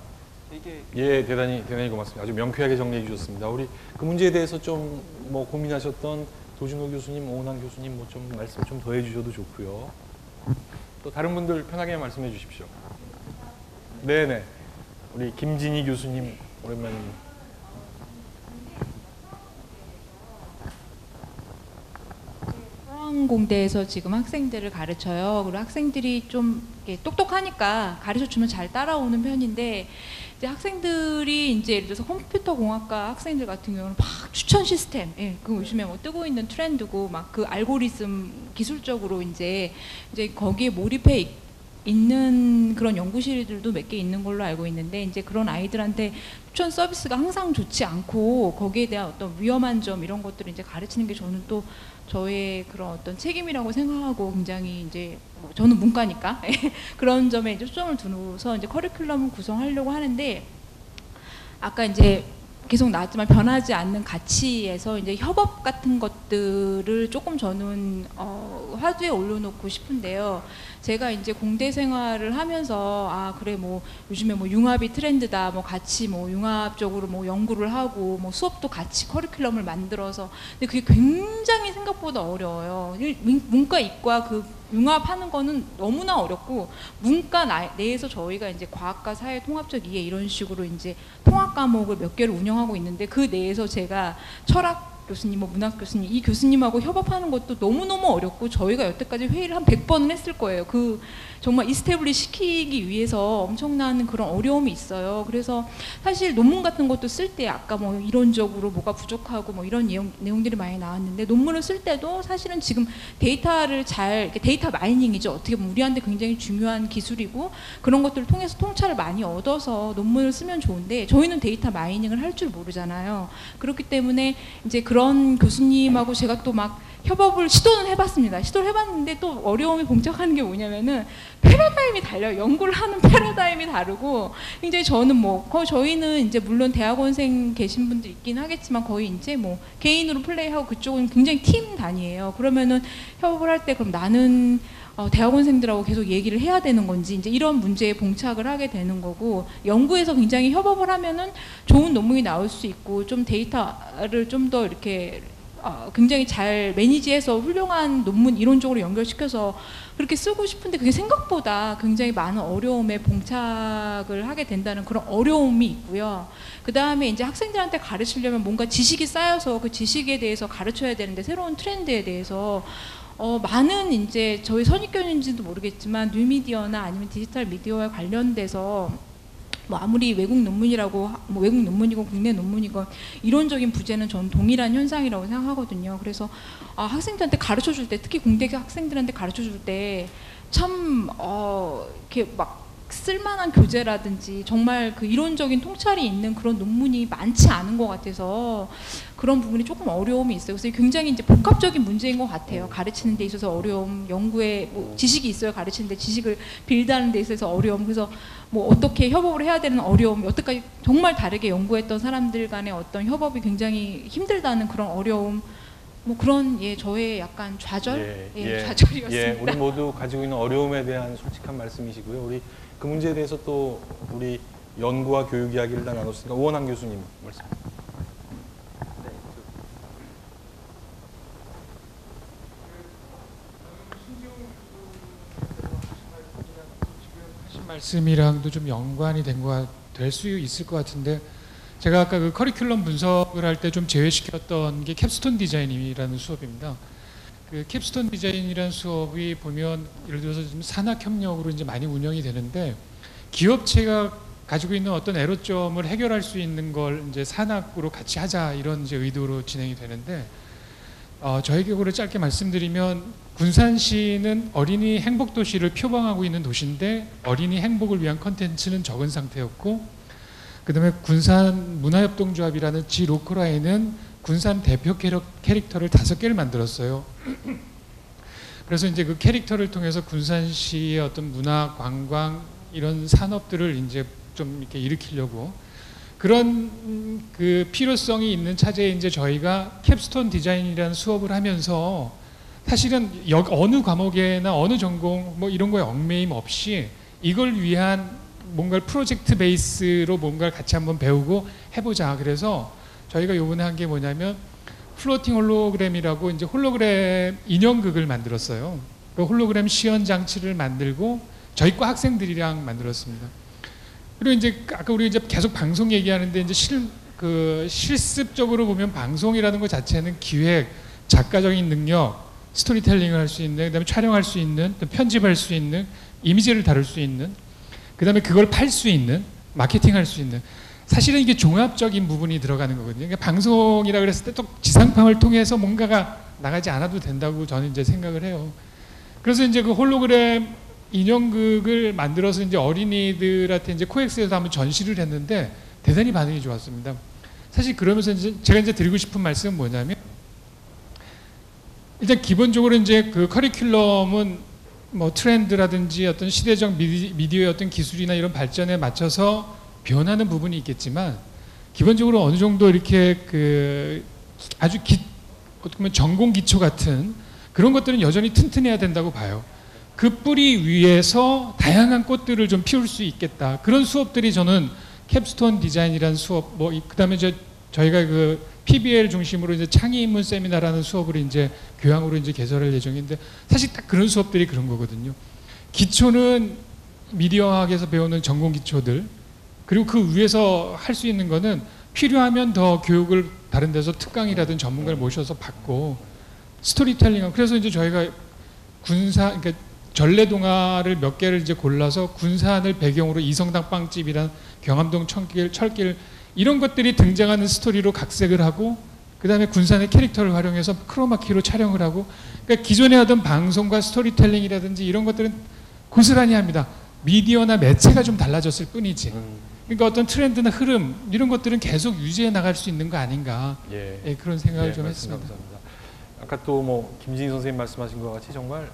되게 예, 대단히 고맙습니다. 아주 명쾌하게 정리해 주셨습니다. 우리 그 문제에 대해서 좀 뭐 고민하셨던 도준호 교수님, 오은환 교수님 뭐 좀 말씀 좀 더해 주셔도 좋고요. 또 다른 분들 편하게 말씀해 주십시오. 네네. 우리 김진희 교수님 오랜만입니다. 공대에서 지금 학생들을 가르쳐요. 그리고 학생들이 좀 이렇게 똑똑하니까 가르쳐 주면 잘 따라오는 편인데 이제 학생들이 이제 예를 들어서 컴퓨터 공학과 학생들 같은 경우는 막 추천 시스템, 예, 그 요즘에 뭐 뜨고 있는 트렌드고 막 그 알고리즘 기술적으로 이제 거기에 몰입해 있는 그런 연구실들도 몇 개 있는 걸로 알고 있는데 이제 그런 아이들한테 추천 서비스가 항상 좋지 않고 거기에 대한 어떤 위험한 점 이런 것들을 이제 가르치는 게 저는 또 저의 그런 어떤 책임이라고 생각하고 굉장히 이제 뭐 저는 문과니까 그런 점에 이제 초점을 두고서 이제 커리큘럼을 구성하려고 하는데 아까 이제 계속 나왔지만 변하지 않는 가치에서 이제 협업 같은 것들을 조금 저는 화두에 올려놓고 싶은데요. 제가 이제 공대 생활을 하면서 아 그래 뭐 요즘에 뭐 융합이 트렌드다 뭐 같이 뭐 융합적으로 뭐 연구를 하고 뭐 수업도 같이 커리큘럼을 만들어서 근데 그게 굉장히 생각보다 어려워요. 문과 이과 그 융합하는 거는 너무나 어렵고 문과 내에서 저희가 이제 과학과 사회 통합적 이해 이런 식으로 이제 통합 과목을 몇 개를 운영하고 있는데 그 내에서 제가 철학 교수님, 뭐 문학 교수님, 이 교수님하고 협업하는 것도 너무너무 어렵고 저희가 여태까지 회의를 한 100번은 했을 거예요. 그 정말 이스태블리시 시키기 위해서 엄청난 그런 어려움이 있어요. 그래서 사실 논문 같은 것도 쓸 때 아까 뭐 이론적으로 뭐가 부족하고 뭐 이런 내용들이 많이 나왔는데 논문을 쓸 때도 사실은 지금 데이터를 데이터 마이닝이죠. 어떻게 보면 우리한테 굉장히 중요한 기술이고 그런 것들을 통해서 통찰을 많이 얻어서 논문을 쓰면 좋은데 저희는 데이터 마이닝을 할 줄 모르잖아요. 그렇기 때문에 이제 그런 교수님하고 제가 또 막 협업을 시도는 해봤습니다. 시도를 해봤는데 또 어려움이 봉착하는 게 뭐냐면은 패러다임이 달라요. 연구를 하는 패러다임이 다르고 굉장히 저는 뭐 저희는 이제 물론 대학원생 계신 분들 있긴 하겠지만 거의 이제 뭐 개인으로 플레이하고 그쪽은 굉장히 팀 단위예요. 그러면은 협업을 할 때 그럼 나는 대학원생들하고 계속 얘기를 해야 되는 건지 이제 이런 문제에 봉착을 하게 되는 거고 연구에서 굉장히 협업을 하면은 좋은 논문이 나올 수 있고 좀 데이터를 좀 더 이렇게 굉장히 잘 매니지해서 훌륭한 논문 이론적으로 연결시켜서 그렇게 쓰고 싶은데 그게 생각보다 굉장히 많은 어려움에 봉착을 하게 된다는 그런 어려움이 있고요. 그 다음에 이제 학생들한테 가르치려면 뭔가 지식이 쌓여서 그 지식에 대해서 가르쳐야 되는데 새로운 트렌드에 대해서 많은 이제 저희 선입견인지도 모르겠지만 뉴미디어나 아니면 디지털 미디어에 관련돼서 뭐 아무리 외국 논문이라고 뭐 외국 논문이고 국내 논문이건 이론적인 부재는 전 동일한 현상이라고 생각하거든요. 그래서 학생들한테 가르쳐 줄 때 특히 공대 학생들한테 가르쳐 줄 때 참 이렇게 막 쓸만한 교재라든지 정말 그 이론적인 통찰이 있는 그런 논문이 많지 않은 것 같아서 그런 부분이 조금 어려움이 있어요. 그래서 굉장히 이제 복합적인 문제인 것 같아요. 가르치는 데 있어서 어려움, 연구에 뭐 지식이 있어야 가르치는데 지식을 빌드하는 데 있어서 어려움, 그래서 뭐 어떻게 협업을 해야 되는 어려움, 여태까지 정말 다르게 연구했던 사람들 간의 어떤 협업이 굉장히 힘들다는 그런 어려움, 뭐 그런 저의 약간 좌절, 좌절이었습니다. 예, 우리 모두 가지고 있는 어려움에 대한 솔직한 말씀이시고요. 우리 그 문제에 대해서 또 우리 연구와 교육 이야기를 다 나눴으니까 오원환 교수님 말씀. 하신 말씀이랑도 좀 연관이 될 수 있을 것 같은데 제가 아까 그 커리큘럼 분석을 할 때 좀 제외시켰던 게 캡스톤 디자인이라는 수업입니다. 그 캡스톤 디자인이라는 수업이 보면 예를 들어서 지금 산학협력으로 이제 많이 운영이 되는데 기업체가 가지고 있는 어떤 애로점을 해결할 수 있는 걸 이제 산학으로 같이 하자 이런 이제 의도로 진행이 되는데 저희 경우를 짧게 말씀드리면 군산시는 어린이 행복도시를 표방하고 있는 도시인데 어린이 행복을 위한 컨텐츠는 적은 상태였고 그 다음에 군산 문화협동조합이라는 지 로컬화에는 군산 대표 캐릭터를 5개를 만들었어요. 그래서 이제 그 캐릭터를 통해서 군산시의 어떤 문화, 관광 이런 산업들을 이제 좀 이렇게 일으키려고 그런 그 필요성이 있는 차제에 이제 저희가 캡스톤 디자인이라는 수업을 하면서 사실은 어느 과목에나 어느 전공 뭐 이런 거에 얽매임 없이 이걸 위한 뭔가를 프로젝트 베이스로 뭔가를 같이 한번 배우고 해보자. 그래서 저희가 요번에 한 게 뭐냐면 플로팅 홀로그램이라고 이제 홀로그램 인형극을 만들었어요. 그 홀로그램 시연 장치를 만들고 저희 과 학생들이랑 만들었습니다. 그리고 이제 아까 우리 이제 계속 방송 얘기하는데 이제 실습적으로 보면 방송이라는 것 자체는 기획, 작가적인 능력, 스토리텔링을 할 수 있는, 그다음에 촬영할 수 있는, 또 편집할 수 있는, 이미지를 다룰 수 있는, 그다음에 그걸 팔 수 있는, 마케팅할 수 있는. 사실은 이게 종합적인 부분이 들어가는 거거든요. 그러니까 방송이라 그랬을 때 또 지상파를 통해서 뭔가가 나가지 않아도 된다고 저는 이제 생각을 해요. 그래서 이제 그 홀로그램 인형극을 만들어서 이제 어린이들한테 이제 코엑스에서 한번 전시를 했는데 대단히 반응이 좋았습니다. 사실 그러면서 이제 제가 이제 드리고 싶은 말씀은 뭐냐면 일단 기본적으로 이제 그 커리큘럼은 뭐 트렌드라든지 어떤 시대적 미디어의 어떤 기술이나 이런 발전에 맞춰서 변하는 부분이 있겠지만 기본적으로 어느 정도 이렇게 그 아주 어떻게 보면 전공 기초 같은 그런 것들은 여전히 튼튼해야 된다고 봐요. 그 뿌리 위에서 다양한 꽃들을 좀 피울 수 있겠다. 그런 수업들이 저는 캡스톤 디자인이라는 수업, 뭐 그다음에 저희가 그 PBL 중심으로 이제 창의 입문 세미나라는 수업을 이제 교양으로 이제 개설할 예정인데 사실 딱 그런 수업들이 그런 거거든요. 기초는 미디어학에서 배우는 전공 기초들, 그리고 그 위에서 할 수 있는 거는 필요하면 더 교육을 다른 데서 특강이라든 전문가를 모셔서 받고 스토리텔링. 그래서 이제 저희가 그러니까 전래동화를 몇 개를 이제 골라서 군산을 배경으로 이성당 빵집이란 경암동 철길 이런 것들이 등장하는 스토리로 각색을 하고 그다음에 군산의 캐릭터를 활용해서 크로마키로 촬영을 하고 그러니까 기존에 하던 방송과 스토리텔링이라든지 이런 것들은 고스란히 합니다. 미디어나 매체가 좀 달라졌을 뿐이지. 그러니까 어떤 트렌드나 흐름 이런 것들은 계속 유지해 나갈 수 있는 거 아닌가. 예, 그런 생각을 좀 했습니다. 감사합니다. 아까 또 뭐 김진희 선생님 말씀하신 것 같이 정말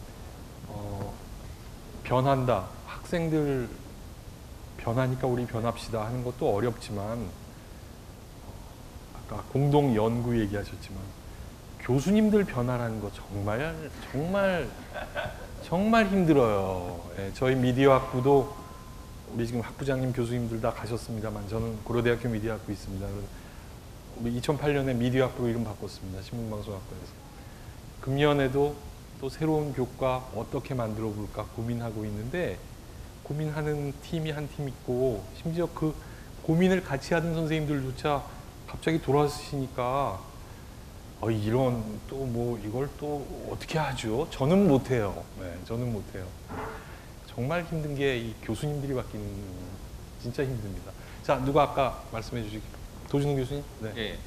변한다. 학생들 변하니까 우리 변합시다 하는 것도 어렵지만 아까 공동 연구 얘기하셨지만 교수님들 변화라는 거 정말 힘들어요. 예, 저희 미디어학부도 우리 지금 학부장님 교수님들 다 가셨습니다만 저는 고려대학교 미디어학부 있습니다. 우리 2008년에 미디어학부로 이름 바꿨습니다. 신문방송학과에서. 금년에도 또 새로운 교과 어떻게 만들어 볼까 고민하고 있는데 고민하는 팀이 한 팀 있고 심지어 그 고민을 같이 하던 선생님들조차 갑자기 돌아서시니까 이런 또 뭐 이걸 또 어떻게 하죠? 저는 못해요. 네, 저는 못해요. 정말 힘든 게 이 교수님들이 바뀌는 진짜 힘듭니다. 자, 누가 아까 말씀해 주시기 도준호 교수님? 네. 예.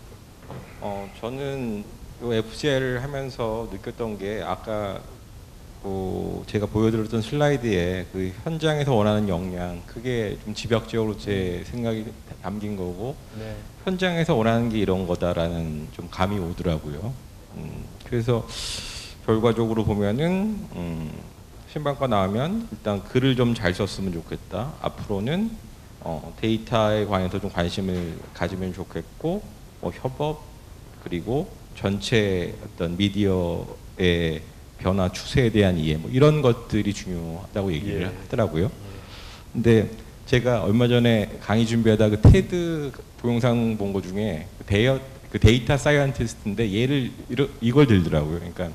저는 요 FCL을 하면서 느꼈던 게 아까 제가 보여드렸던 슬라이드에 그 현장에서 원하는 역량 그게 좀 집약적으로 제 생각이 담긴 거고 네. 현장에서 원하는 게 이런 거다라는 좀 감이 오더라고요. 그래서 결과적으로 보면은 신방과 나오면 일단 글을 좀 잘 썼으면 좋겠다. 앞으로는 데이터에 관해서 좀 관심을 가지면 좋겠고 협업 그리고 전체 어떤 미디어의 변화 추세에 대한 이해 뭐 이런 것들이 중요하다고 얘기를 하더라고요. 근데 제가 얼마 전에 강의 준비하다 그 테드 동영상 본 거 중에 그 데이터 사이언티스트인데 이걸 들더라고요. 그러니까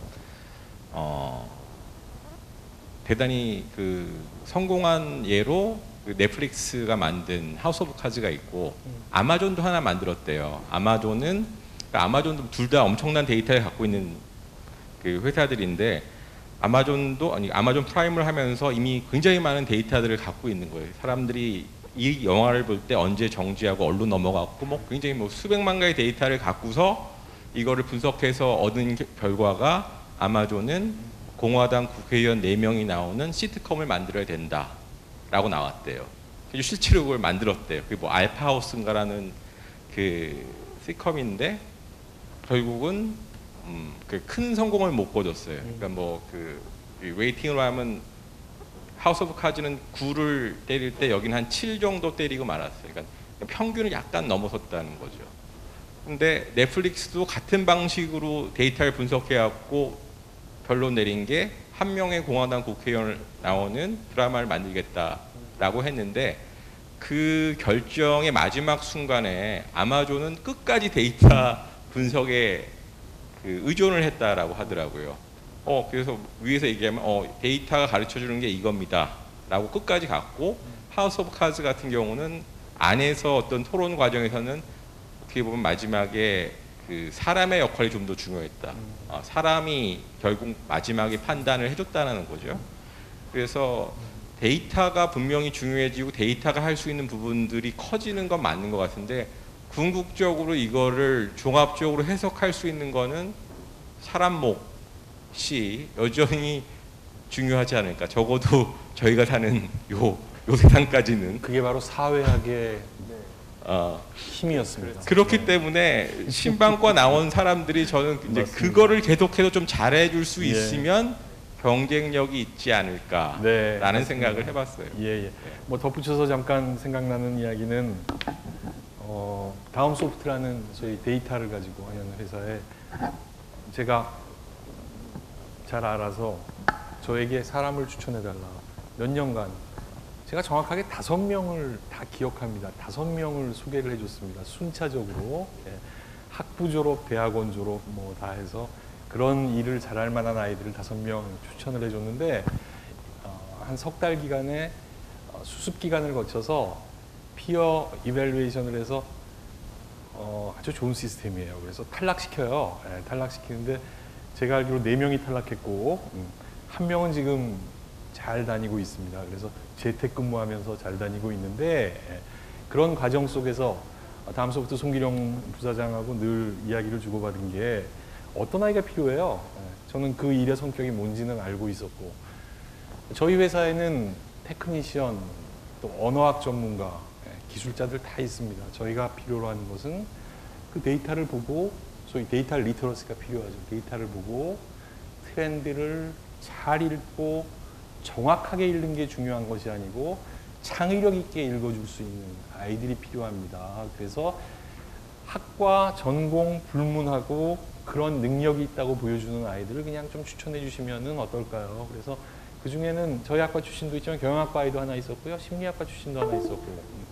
대단히 그 성공한 예로 그 넷플릭스가 만든 하우스 오브 카즈가 있고 아마존도 하나 만들었대요. 아마존도 둘 다 엄청난 데이터를 갖고 있는 그 회사들인데 아마존 프라임을 하면서 이미 굉장히 많은 데이터들을 갖고 있는 거예요. 사람들이 이 영화를 볼 때 언제 정지하고 어디로 넘어갔고 뭐 굉장히 뭐 수백만 가지 데이터를 갖고서 이거를 분석해서 얻은 결과가 아마존은 공화당 국회의원 4명이 나오는 시트콤을 만들어야 된다라고 나왔대요. 실제로 그걸 만들었대요. 그게 뭐 알파하우스인가라는 그 시트콤인데 결국은 그 큰 성공을 못 거뒀어요. 그러니까 뭐 그 웨이팅으로 하면 하우스 오브 카즈는 9를 때릴 때 여기는 한 7 정도 때리고 말았어요. 그러니까 평균을 약간 넘어섰다는 거죠. 근데 넷플릭스도 같은 방식으로 데이터를 분석해갖고 결론 내린 게 한 명의 공화당 국회의원 나오는 드라마를 만들겠다라고 라고 했는데 그 결정의 마지막 순간에 아마존은 끝까지 데이터 분석에 그 의존을 했다라고 하더라고요. 그래서 위에서 얘기하면 데이터가 가르쳐 주는 게 이겁니다 라고 끝까지 갔고, 하우스 오브 카즈 같은 경우는 안에서 어떤 토론 과정에서는 어떻게 보면 마지막에 그 사람의 역할이 좀 더 중요했다. 사람이 결국 마지막에 판단을 해줬다는 거죠. 그래서 데이터가 분명히 중요해지고 데이터가 할 수 있는 부분들이 커지는 건 맞는 것 같은데, 궁극적으로 이거를 종합적으로 해석할 수 있는 거는 사람 몫이 여전히 중요하지 않을까. 적어도 저희가 사는 요 세상까지는. 그게 바로 사회학의 힘이었습니다. 그렇기 때문에 신방과 나온 사람들이 저는 이제 맞습니다. 그거를 계속해서 좀 잘해줄 수 예. 있으면 경쟁력이 있지 않을까라는 네, 맞습니다. 생각을 해봤어요. 예. 뭐 덧붙여서 잠깐 생각나는 이야기는 다음 소프트라는 저희 데이터를 가지고 하는 회사에 제가 잘 알아서 저에게 사람을 추천해달라. 몇 년간 제가 정확하게 5명을 다 기억합니다. 5명을 소개를 해줬습니다. 순차적으로 학부 졸업, 대학원 졸업 뭐 다 해서 그런 일을 잘할 만한 아이들을 5명 추천을 해줬는데 한 석 달 기간에 수습 기간을 거쳐서 피어 이밸루에이션을 해서 아주 좋은 시스템이에요. 그래서 탈락시켜요. 탈락시키는데 제가 알기로 4명이 탈락했고 1명은 지금 잘 다니고 있습니다. 그래서 재택근무하면서 잘 다니고 있는데 그런 과정 속에서 다음서부터 송기령 부사장하고 늘 이야기를 주고받은 게 어떤 아이가 필요해요. 저는 그 일의 성격이 뭔지는 알고 있었고 저희 회사에는 테크니션, 또 언어학 전문가, 기술자들 다 있습니다. 저희가 필요로 하는 것은 그 데이터를 보고 소위 데이터 리터러시가 필요하죠. 데이터를 보고 트렌드를 잘 읽고 정확하게 읽는 게 중요한 것이 아니고 창의력 있게 읽어줄 수 있는 아이들이 필요합니다. 그래서 학과, 전공 불문하고 그런 능력이 있다고 보여주는 아이들을 그냥 좀 추천해 주시면 어떨까요? 그래서 그 중에는 저희 학과 출신도 있지만 경영학과 아이도 하나 있었고요. 심리학과 출신도 하나 있었고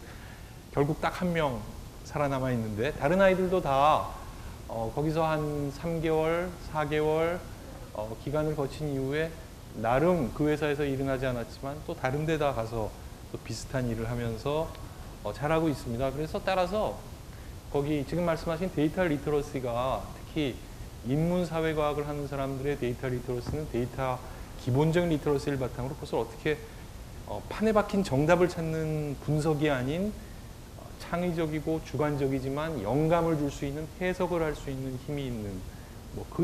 결국 딱 1명 살아남아 있는데 다른 아이들도 다 거기서 한 3개월, 4개월 기간을 거친 이후에 나름 그 회사에서 일은 하지 않았지만 또 다른 데다 가서 또 비슷한 일을 하면서 잘하고 있습니다. 그래서 따라서 거기 지금 말씀하신 데이터 리터러시가 특히 인문사회과학을 하는 사람들의 데이터 리터러시는 데이터 기본적인 리터러시를 바탕으로 그것을 어떻게 판에 박힌 정답을 찾는 분석이 아닌 창의적이고 주관적이지만 영감을 줄 수 있는 해석을 할 수 있는 힘이 있는 뭐 그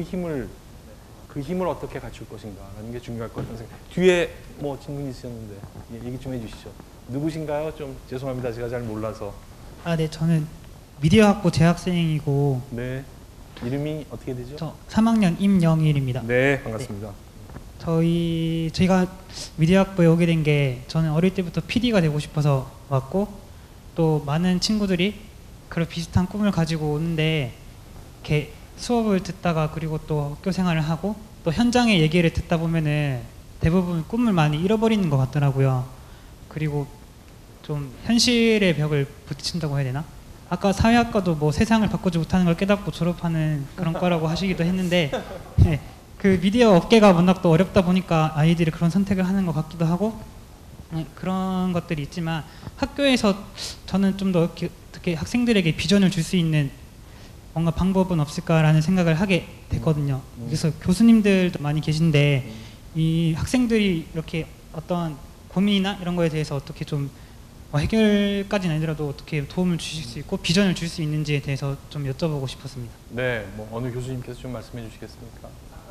힘을 어떻게 갖출 것인가라는 게 중요할 것 같다는 생각. 뒤에 뭐 질문 있으셨는데 얘기 좀 해주시죠. 누구신가요? 좀 죄송합니다. 제가 잘 몰라서. 네, 저는 미디어학부 재학생이고. 네. 이름이 어떻게 되죠? 저 3학년 임영일입니다. 네, 반갑습니다. 네. 저희가 미디어학부에 오게 된 게 저는 어릴 때부터 PD가 되고 싶어서 왔고 또 많은 친구들이 그런 비슷한 꿈을 가지고 오는데 이렇게 수업을 듣다가 그리고 또 학교 생활을 하고 또 현장의 얘기를 듣다 보면은 대부분 꿈을 많이 잃어버리는 것 같더라고요. 그리고 좀 현실의 벽을 부딪힌다고 해야 되나? 아까 사회학과도 뭐 세상을 바꾸지 못하는 걸 깨닫고 졸업하는 그런 거라고 하시기도 했는데 네, 그 미디어 업계가 워낙 또 어렵다 보니까 아이들이 그런 선택을 하는 것 같기도 하고 그런 것들이 있지만 학교에서 저는 좀 더 어떻게 학생들에게 비전을 줄 수 있는 뭔가 방법은 없을까라는 생각을 하게 됐거든요. 그래서 교수님들도 많이 계신데 이 학생들이 이렇게 어떤 고민이나 이런 거에 대해서 어떻게 좀 해결까지는 아니더라도 어떻게 도움을 주실 수 있고 비전을 줄 수 있는지에 대해서 좀 여쭤보고 싶었습니다. 네, 뭐 어느 교수님께서 좀 말씀해 주시겠습니까?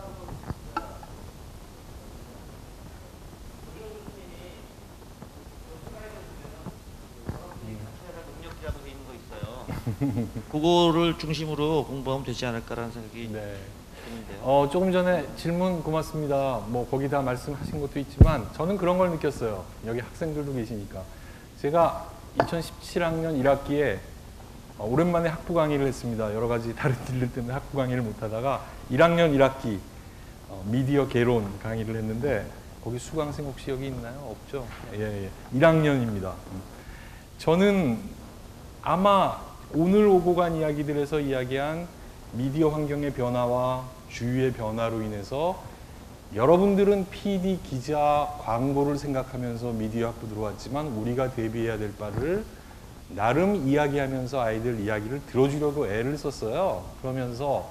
그거를 중심으로 공부하면 되지 않을까라는 생각이 네. 드는데요. 조금 전에 질문 고맙습니다. 뭐 거기다 말씀하신 것도 있지만 저는 그런 걸 느꼈어요. 여기 학생들도 계시니까. 제가 2017학년 1학기에 오랜만에 학부 강의를 했습니다. 여러 가지 다른 일들 때문에 학부 강의를 못 하다가 1학년 1학기 미디어 개론 강의를 했는데 거기 수강생 혹시 여기 있나요? 없죠? 예. 1학년입니다. 저는 아마 오늘 오고 간 이야기들에서 이야기한 미디어 환경의 변화와 주위의 변화로 인해서 여러분들은 PD, 기자, 광고를 생각하면서 미디어 학부 들어왔지만 우리가 대비해야 될 바를 나름 이야기하면서 아이들 이야기를 들어주려고 애를 썼어요. 그러면서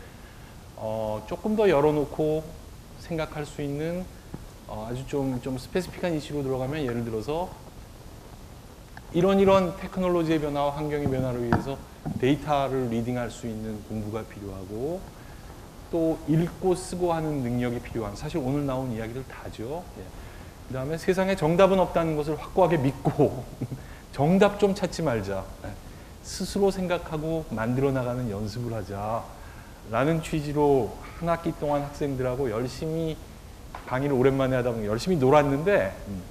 조금 더 열어놓고 생각할 수 있는 아주 좀 스페시픽한 이슈로 들어가면 예를 들어서 이런 테크놀로지의 변화와 환경의 변화로 인해서 데이터를 리딩할 수 있는 공부가 필요하고 또 읽고 쓰고 하는 능력이 필요한 사실 오늘 나온 이야기들 다죠. 예. 그 다음에 세상에 정답은 없다는 것을 확고하게 믿고 정답 좀 찾지 말자. 예. 스스로 생각하고 만들어 나가는 연습을 하자. 라는 취지로 한 학기 동안 학생들하고 열심히 강의를 오랜만에 하다 보니 열심히 놀았는데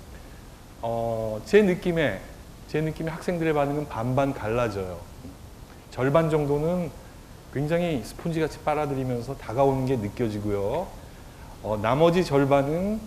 제 느낌에 학생들의 반응은 반반 갈라져요. 절반 정도는 굉장히 스폰지같이 빨아들이면서 다가오는 게 느껴지고요. 나머지 절반은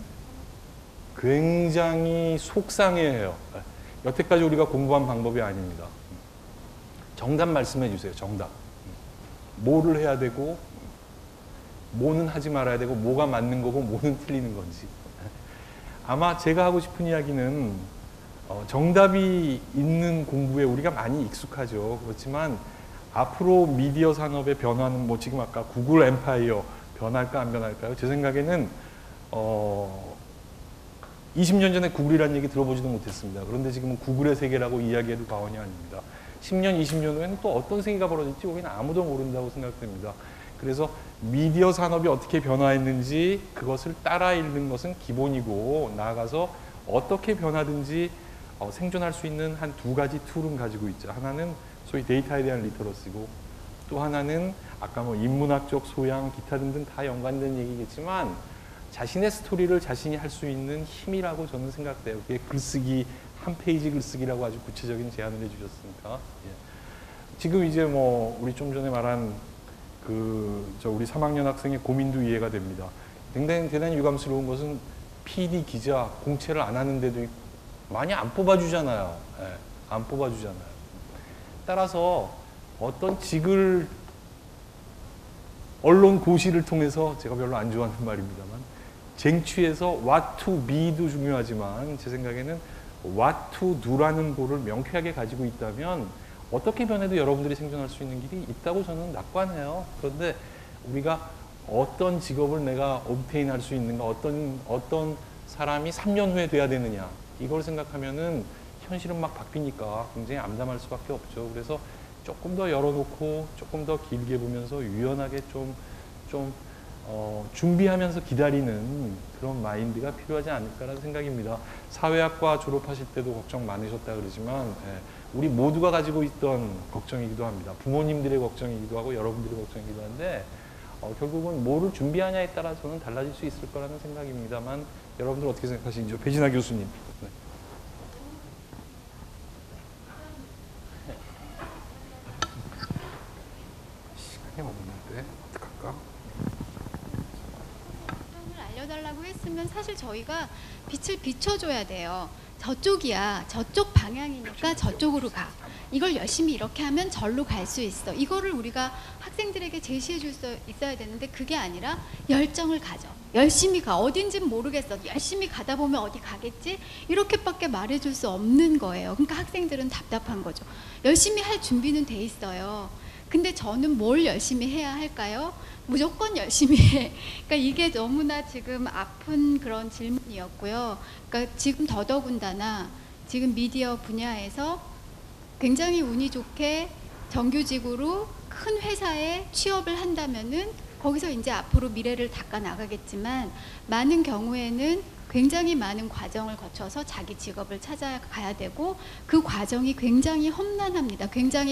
굉장히 속상해해요. 여태까지 우리가 공부한 방법이 아닙니다. 정답 말씀해 주세요. 정답. 뭐를 해야 되고 뭐는 하지 말아야 되고 뭐가 맞는 거고 뭐는 틀리는 건지. 아마 제가 하고 싶은 이야기는 정답이 있는 공부에 우리가 많이 익숙하죠. 그렇지만 앞으로 미디어 산업의 변화는 뭐 지금 아까 구글 엠파이어 변할까 안 변할까요? 제 생각에는 20년 전에 구글이라는 얘기 들어보지도 못했습니다. 그런데 지금은 구글의 세계라고 이야기해도 과언이 아닙니다. 10년, 20년 후에는 또 어떤 세계가 벌어질지 우리는 아무도 모른다고 생각됩니다. 그래서 미디어 산업이 어떻게 변화했는지 그것을 따라 읽는 것은 기본이고 나아가서 어떻게 변하든지 생존할 수 있는 한 두 가지 툴은 가지고 있죠. 하나는 소위 데이터에 대한 리터러시고 또 하나는 아까 뭐 인문학적 소양, 기타 등등 다 연관된 얘기겠지만 자신의 스토리를 자신이 할 수 있는 힘이라고 저는 생각돼요. 그게 글쓰기, 한 페이지 글쓰기라고 아주 구체적인 제안을 해주셨으니까. 예. 지금 이제 뭐 우리 좀 전에 말한 우리 3학년 학생의 고민도 이해가 됩니다. 대단히 유감스러운 것은 PD, 기자 공채를 안 하는데도 많이 안 뽑아주잖아요. 예. 안 뽑아주잖아요. 따라서 어떤 직을 언론 고시를 통해서 제가 별로 안 좋아하는 말입니다만 쟁취해서 what to be도 중요하지만 제 생각에는 what to do라는 고를 명쾌하게 가지고 있다면 어떻게 변해도 여러분들이 생존할 수 있는 길이 있다고 저는 낙관해요. 그런데 우리가 어떤 직업을 내가 obtain 할 수 있는가, 어떤 사람이 3년 후에 돼야 되느냐 이걸 생각하면은 현실은 막 바뀌니까 굉장히 암담할 수밖에 없죠. 그래서 조금 더 열어놓고 조금 더 길게 보면서 유연하게 준비하면서 기다리는 그런 마인드가 필요하지 않을까라는 생각입니다. 사회학과 졸업하실 때도 걱정 많으셨다 그러지만 우리 모두가 가지고 있던 걱정이기도 합니다. 부모님들의 걱정이기도 하고 여러분들의 걱정이기도 한데 결국은 뭐를 준비하냐에 따라서는 달라질 수 있을 거라는 생각입니다만 여러분들 어떻게 생각하시는지요? 배진아 교수님. 네. 시간이 없는데 어떡할까? 알려달라고 했으면 사실 저희가 빛을 비춰줘야 돼요. 저쪽이야. 저쪽 방향이니까 저쪽으로 가. 이걸 열심히 이렇게 하면 절로 갈 수 있어. 이거를 우리가 학생들에게 제시해 줄 수 있어야 되는데 그게 아니라 열정을 가져. 열심히 가. 어딘진 모르겠어. 열심히 가다 보면 어디 가겠지? 이렇게밖에 말해줄 수 없는 거예요. 그러니까 학생들은 답답한 거죠. 열심히 할 준비는 돼 있어요. 근데 저는 뭘 열심히 해야 할까요? 무조건 열심히 해. 그러니까 이게 너무나 지금 아픈 그런 질문이었고요. 그러니까 지금 더더군다나 지금 미디어 분야에서 굉장히 운이 좋게 정규직으로 큰 회사에 취업을 한다면은 거기서 이제 앞으로 미래를 닦아 나가겠지만 많은 경우에는 굉장히 많은 과정을 거쳐서 자기 직업을 찾아가야 되고 그 과정이 굉장히 험난합니다. 굉장히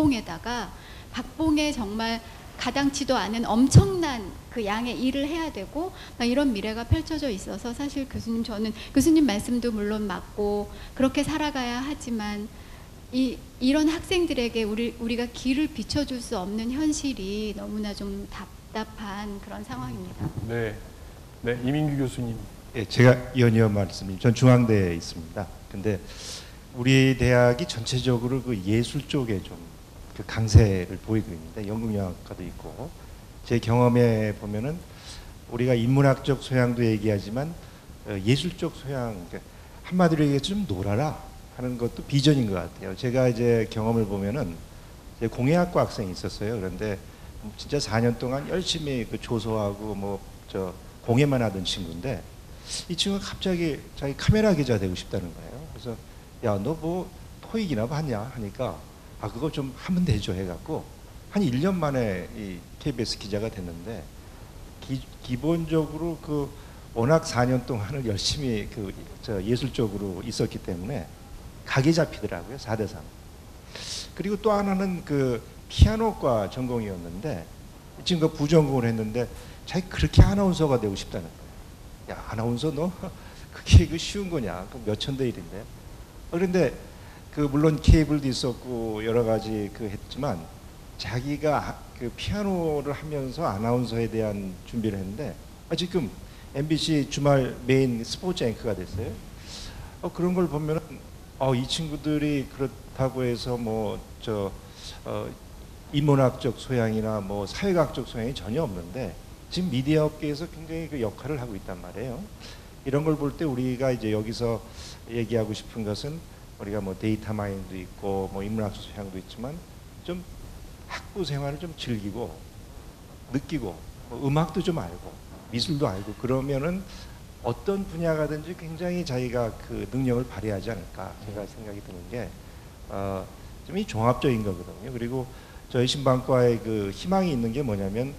박봉에 정말 가당치도 않은 엄청난 그 양의 일을 해야 되고 이런 미래가 펼쳐져 있어서 사실 저는 교수님 말씀도 물론 맞고 그렇게 살아가야 하지만 이런 학생들에게 우리가 길을 비춰줄 수 없는 현실이 너무나 좀 답답한 그런 상황입니다. 네, 이민규 교수님. 예, 제가 연이어 말씀드리면 전 중앙대에 있습니다. 근데 우리 대학이 전체적으로 그 예술 쪽에 좀 그 강세를 보이고 있는데 연극영화과도 있고 제 경험에 보면은 우리가 인문학적 소양도 얘기하지만 예술적 소양 그러니까 한마디로 얘기해서 좀 놀아라 하는 것도 비전인 것 같아요. 제가 이제 경험을 보면은 제 공예학과 학생이 있었어요. 그런데 진짜 4년 동안 열심히 그 조소하고 뭐 저 공예만 하던 친구인데 이 친구가 갑자기 자기 카메라 기자 되고 싶다는 거예요. 그래서 야, 너 뭐 토익이나 봤냐 하니까 아, 그거 좀 하면 되죠 해갖고 한 1년 만에 이 KBS 기자가 됐는데 기본적으로 그 워낙 4년 동안을 열심히 그 저 예술적으로 있었기 때문에 각이 잡히더라고요. 4대3. 그리고 또 하나는 그 피아노과 전공이었는데 이 친구가 부전공을 했는데 자기 그렇게 아나운서가 되고 싶다는 거예요. 야, 아나운서 너 그게 그 쉬운 거냐? 그 몇천 대 1인데. 그런데 그 물론 케이블도 있었고 여러 가지 그 했지만 자기가 그 피아노를 하면서 아나운서에 대한 준비를 했는데 지금 MBC 주말 메인 스포츠 앵커가 됐어요. 그런 걸 보면은 이 친구들이 그렇다고 해서 뭐 저 인문학적 소양이나 뭐 사회학적 소양이 전혀 없는데 지금 미디어 업계에서 굉장히 그 역할을 하고 있단 말이에요. 이런 걸 볼 때 우리가 이제 여기서 얘기하고 싶은 것은 우리가 뭐 데이터 마인도 있고 뭐 인문학적 소양도 있지만 좀 학부 생활을 좀 즐기고 느끼고 뭐 음악도 좀 알고 미술도 알고 그러면은 어떤 분야가든지 굉장히 자기가 그 능력을 발휘하지 않을까 제가 생각이 드는 게 좀 이 종합적인 거거든요. 그리고 저희 신방과의 그 희망이 있는 게 뭐냐면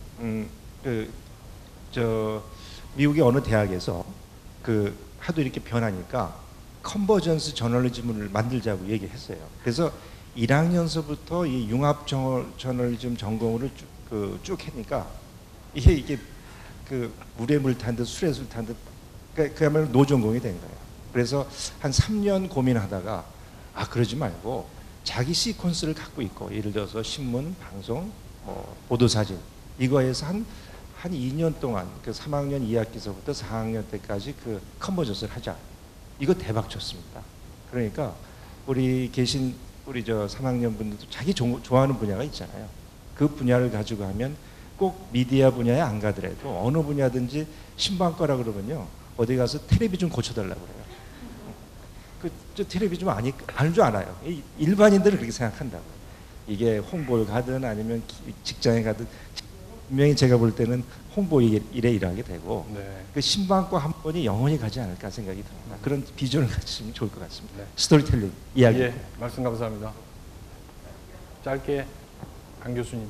미국의 어느 대학에서 그 하도 이렇게 변하니까 컨버전스 저널리즘을 만들자고 얘기했어요. 그래서 1학년서부터 이 융합 저널리즘 전공을 쭉 하니까 이게 그 물에 물 탄 듯 술에 술 탄 듯 그야말로 노전공이 된 거예요. 그래서 한 3년 고민하다가 그러지 말고 자기 시퀀스를 갖고 있고 예를 들어서 신문, 방송, 보도사진 이거에서 한 2년 동안 그 3학년 2학기서부터 4학년 때까지 그 컨버전스를 하자. 이거 대박 쳤습니다. 그러니까 우리 계신 우리 저 3학년 분들도 자기 좋아하는 분야가 있잖아요. 그 분야를 가지고 하면 꼭 미디어 분야에 안 가더라도 어느 분야든지 신방과라 그러면요 어디 가서 텔레비 좀 고쳐달라고 그래요. 저 텔레비 좀 아는 줄 알아요. 일반인들은 그렇게 생각한다고요. 이게 홍보를 가든 아니면 직장에 가든 분명히 제가 볼 때는 홍보 일에 일하게 되고 그 신방과 한 번이 영원히 가지 않을까 생각이 듭니다. 그런 비전을 가지시면 좋을 것 같습니다. 스토리텔링 이야기. 예, 말씀 감사합니다. 짧게 강 교수님.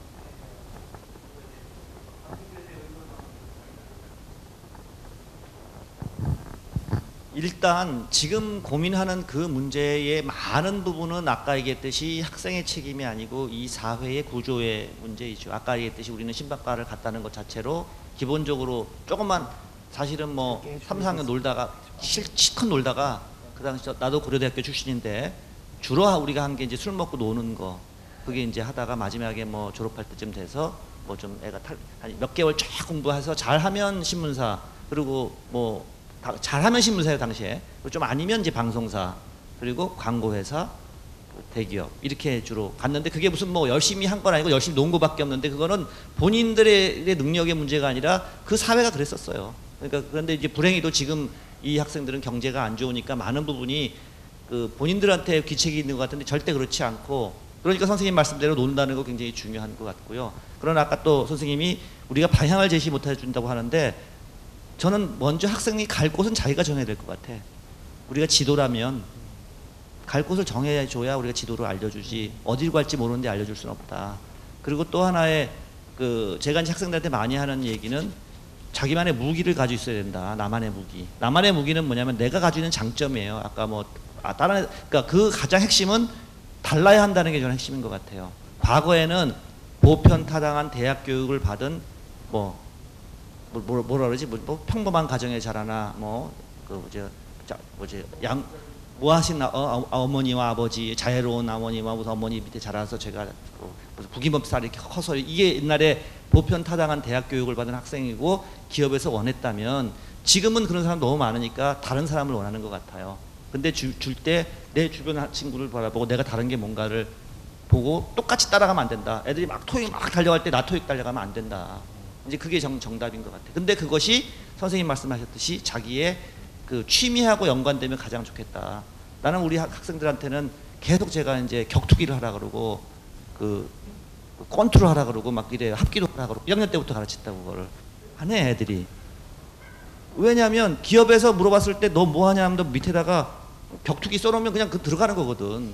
일단 지금 고민하는 그 문제의 많은 부분은 아까 얘기했듯이 학생의 책임이 아니고 이 사회의 구조의 문제이죠. 아까 얘기했듯이 우리는 신방과를 갔다는 것 자체로 기본적으로 조금만 사실은 뭐 3, 4학년 놀다가 실컷 놀다가 그 당시 나도 고려대학교 출신인데 주로 우리가 한 게 이제 술 먹고 노는 거 그게 이제 하다가 마지막에 뭐 졸업할 때쯤 돼서 뭐 좀 애가 한 몇 개월 쫙 공부해서 잘하면 신문사 그리고 뭐 잘하면 신문사예요 당시에. 좀 아니면 이제 방송사 그리고 광고회사 대기업 이렇게 주로 갔는데 그게 무슨 뭐 열심히 한 건 아니고 열심히 논 거밖에 없는데 그거는 본인들의 능력의 문제가 아니라 그 사회가 그랬었어요. 그러니까 그런데 이제 불행히도 지금 이 학생들은 경제가 안 좋으니까 많은 부분이 그 본인들한테 귀책이 있는 것 같은데 절대 그렇지 않고 그러니까 선생님 말씀대로 논다는 거 굉장히 중요한 것 같고요. 그러나 아까 또 선생님이 우리가 방향을 제시 못 해준다고 하는데 저는 먼저 학생이 갈 곳은 자기가 정해야 될 것 같아. 우리가 지도라면 갈 곳을 정해줘야 우리가 지도를 알려주지 어디로 갈지 모르는데 알려줄 수는 없다. 그리고 또 하나의 그 제가 이제 학생들한테 많이 하는 얘기는 자기만의 무기를 가지고 있어야 된다. 나만의 무기. 나만의 무기는 뭐냐면 내가 가지고 있는 장점이에요. 아까 뭐 다른 그러니까 그 가장 핵심은 달라야 한다는 게 저는 핵심인 것 같아요. 과거에는 보편타당한 대학 교육을 받은 뭐라 그러지? 뭐 평범한 가정에 자라나 뭐 하신 어머니와 아버지 자애로운 어머니와 무슨 어머니 밑에 자라서 제가 무슨 국임법사 이렇게 커서 이게 옛날에 보편타당한 대학 교육을 받은 학생이고 기업에서 원했다면 지금은 그런 사람 너무 많으니까 다른 사람을 원하는 것 같아요. 근데 줄 때 내 주변 친구를 바라보고 내가 다른 게 뭔가를 보고 똑같이 따라가면 안 된다. 애들이 막 토익 막 달려갈 때 나 토익 달려가면 안 된다. 이제 그게 정답인 것 같아요. 근데 그것이 선생님 말씀하셨듯이 자기의 그 취미하고 연관되면 가장 좋겠다. 나는 우리 학생들한테는 계속 제가 이제 격투기를 하라 그러고 그 권투를 하라 그러고 막 이래요. 합기도 하라 그러고 1학년 때부터 가르쳤다고 그거를 하네 애들이. 왜냐하면 기업에서 물어봤을 때 너 뭐 하냐 하면 너 밑에다가 격투기 써놓으면 그냥 그 들어가는 거거든.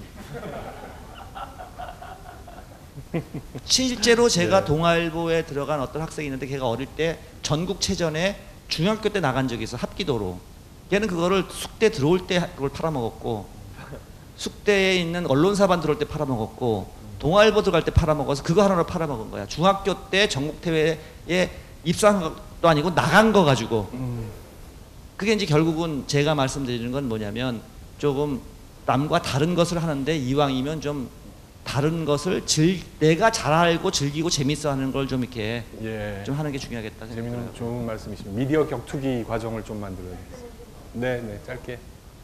실제로 제가 동아일보에 들어간 어떤 학생이 있는데 걔가 어릴 때 전국체전에 중학교 때 나간 적이 있어. 합기도로. 걔는 그거를 숙대 들어올 때 그걸 팔아먹었고 숙대에 있는 언론사반 들어올 때 팔아먹었고 동아일보 들어갈 때 팔아먹어서 그거 하나로 팔아먹은 거야. 중학교 때 전국대회에 입상한 것도 아니고 나간 거 가지고. 그게 이제 결국은 제가 말씀드리는 건 뭐냐면 조금 남과 다른 것을 하는데 이왕이면 좀 다른 것을 내가 잘 알고 즐기고 재밌어 하는 걸 좀 이렇게 좀 하는 게 중요하겠다 생각해요. 재밌는 좋은 말씀이십니다. 미디어 격투기 과정을 좀 만들어야겠어요. 네, 네, 짧게.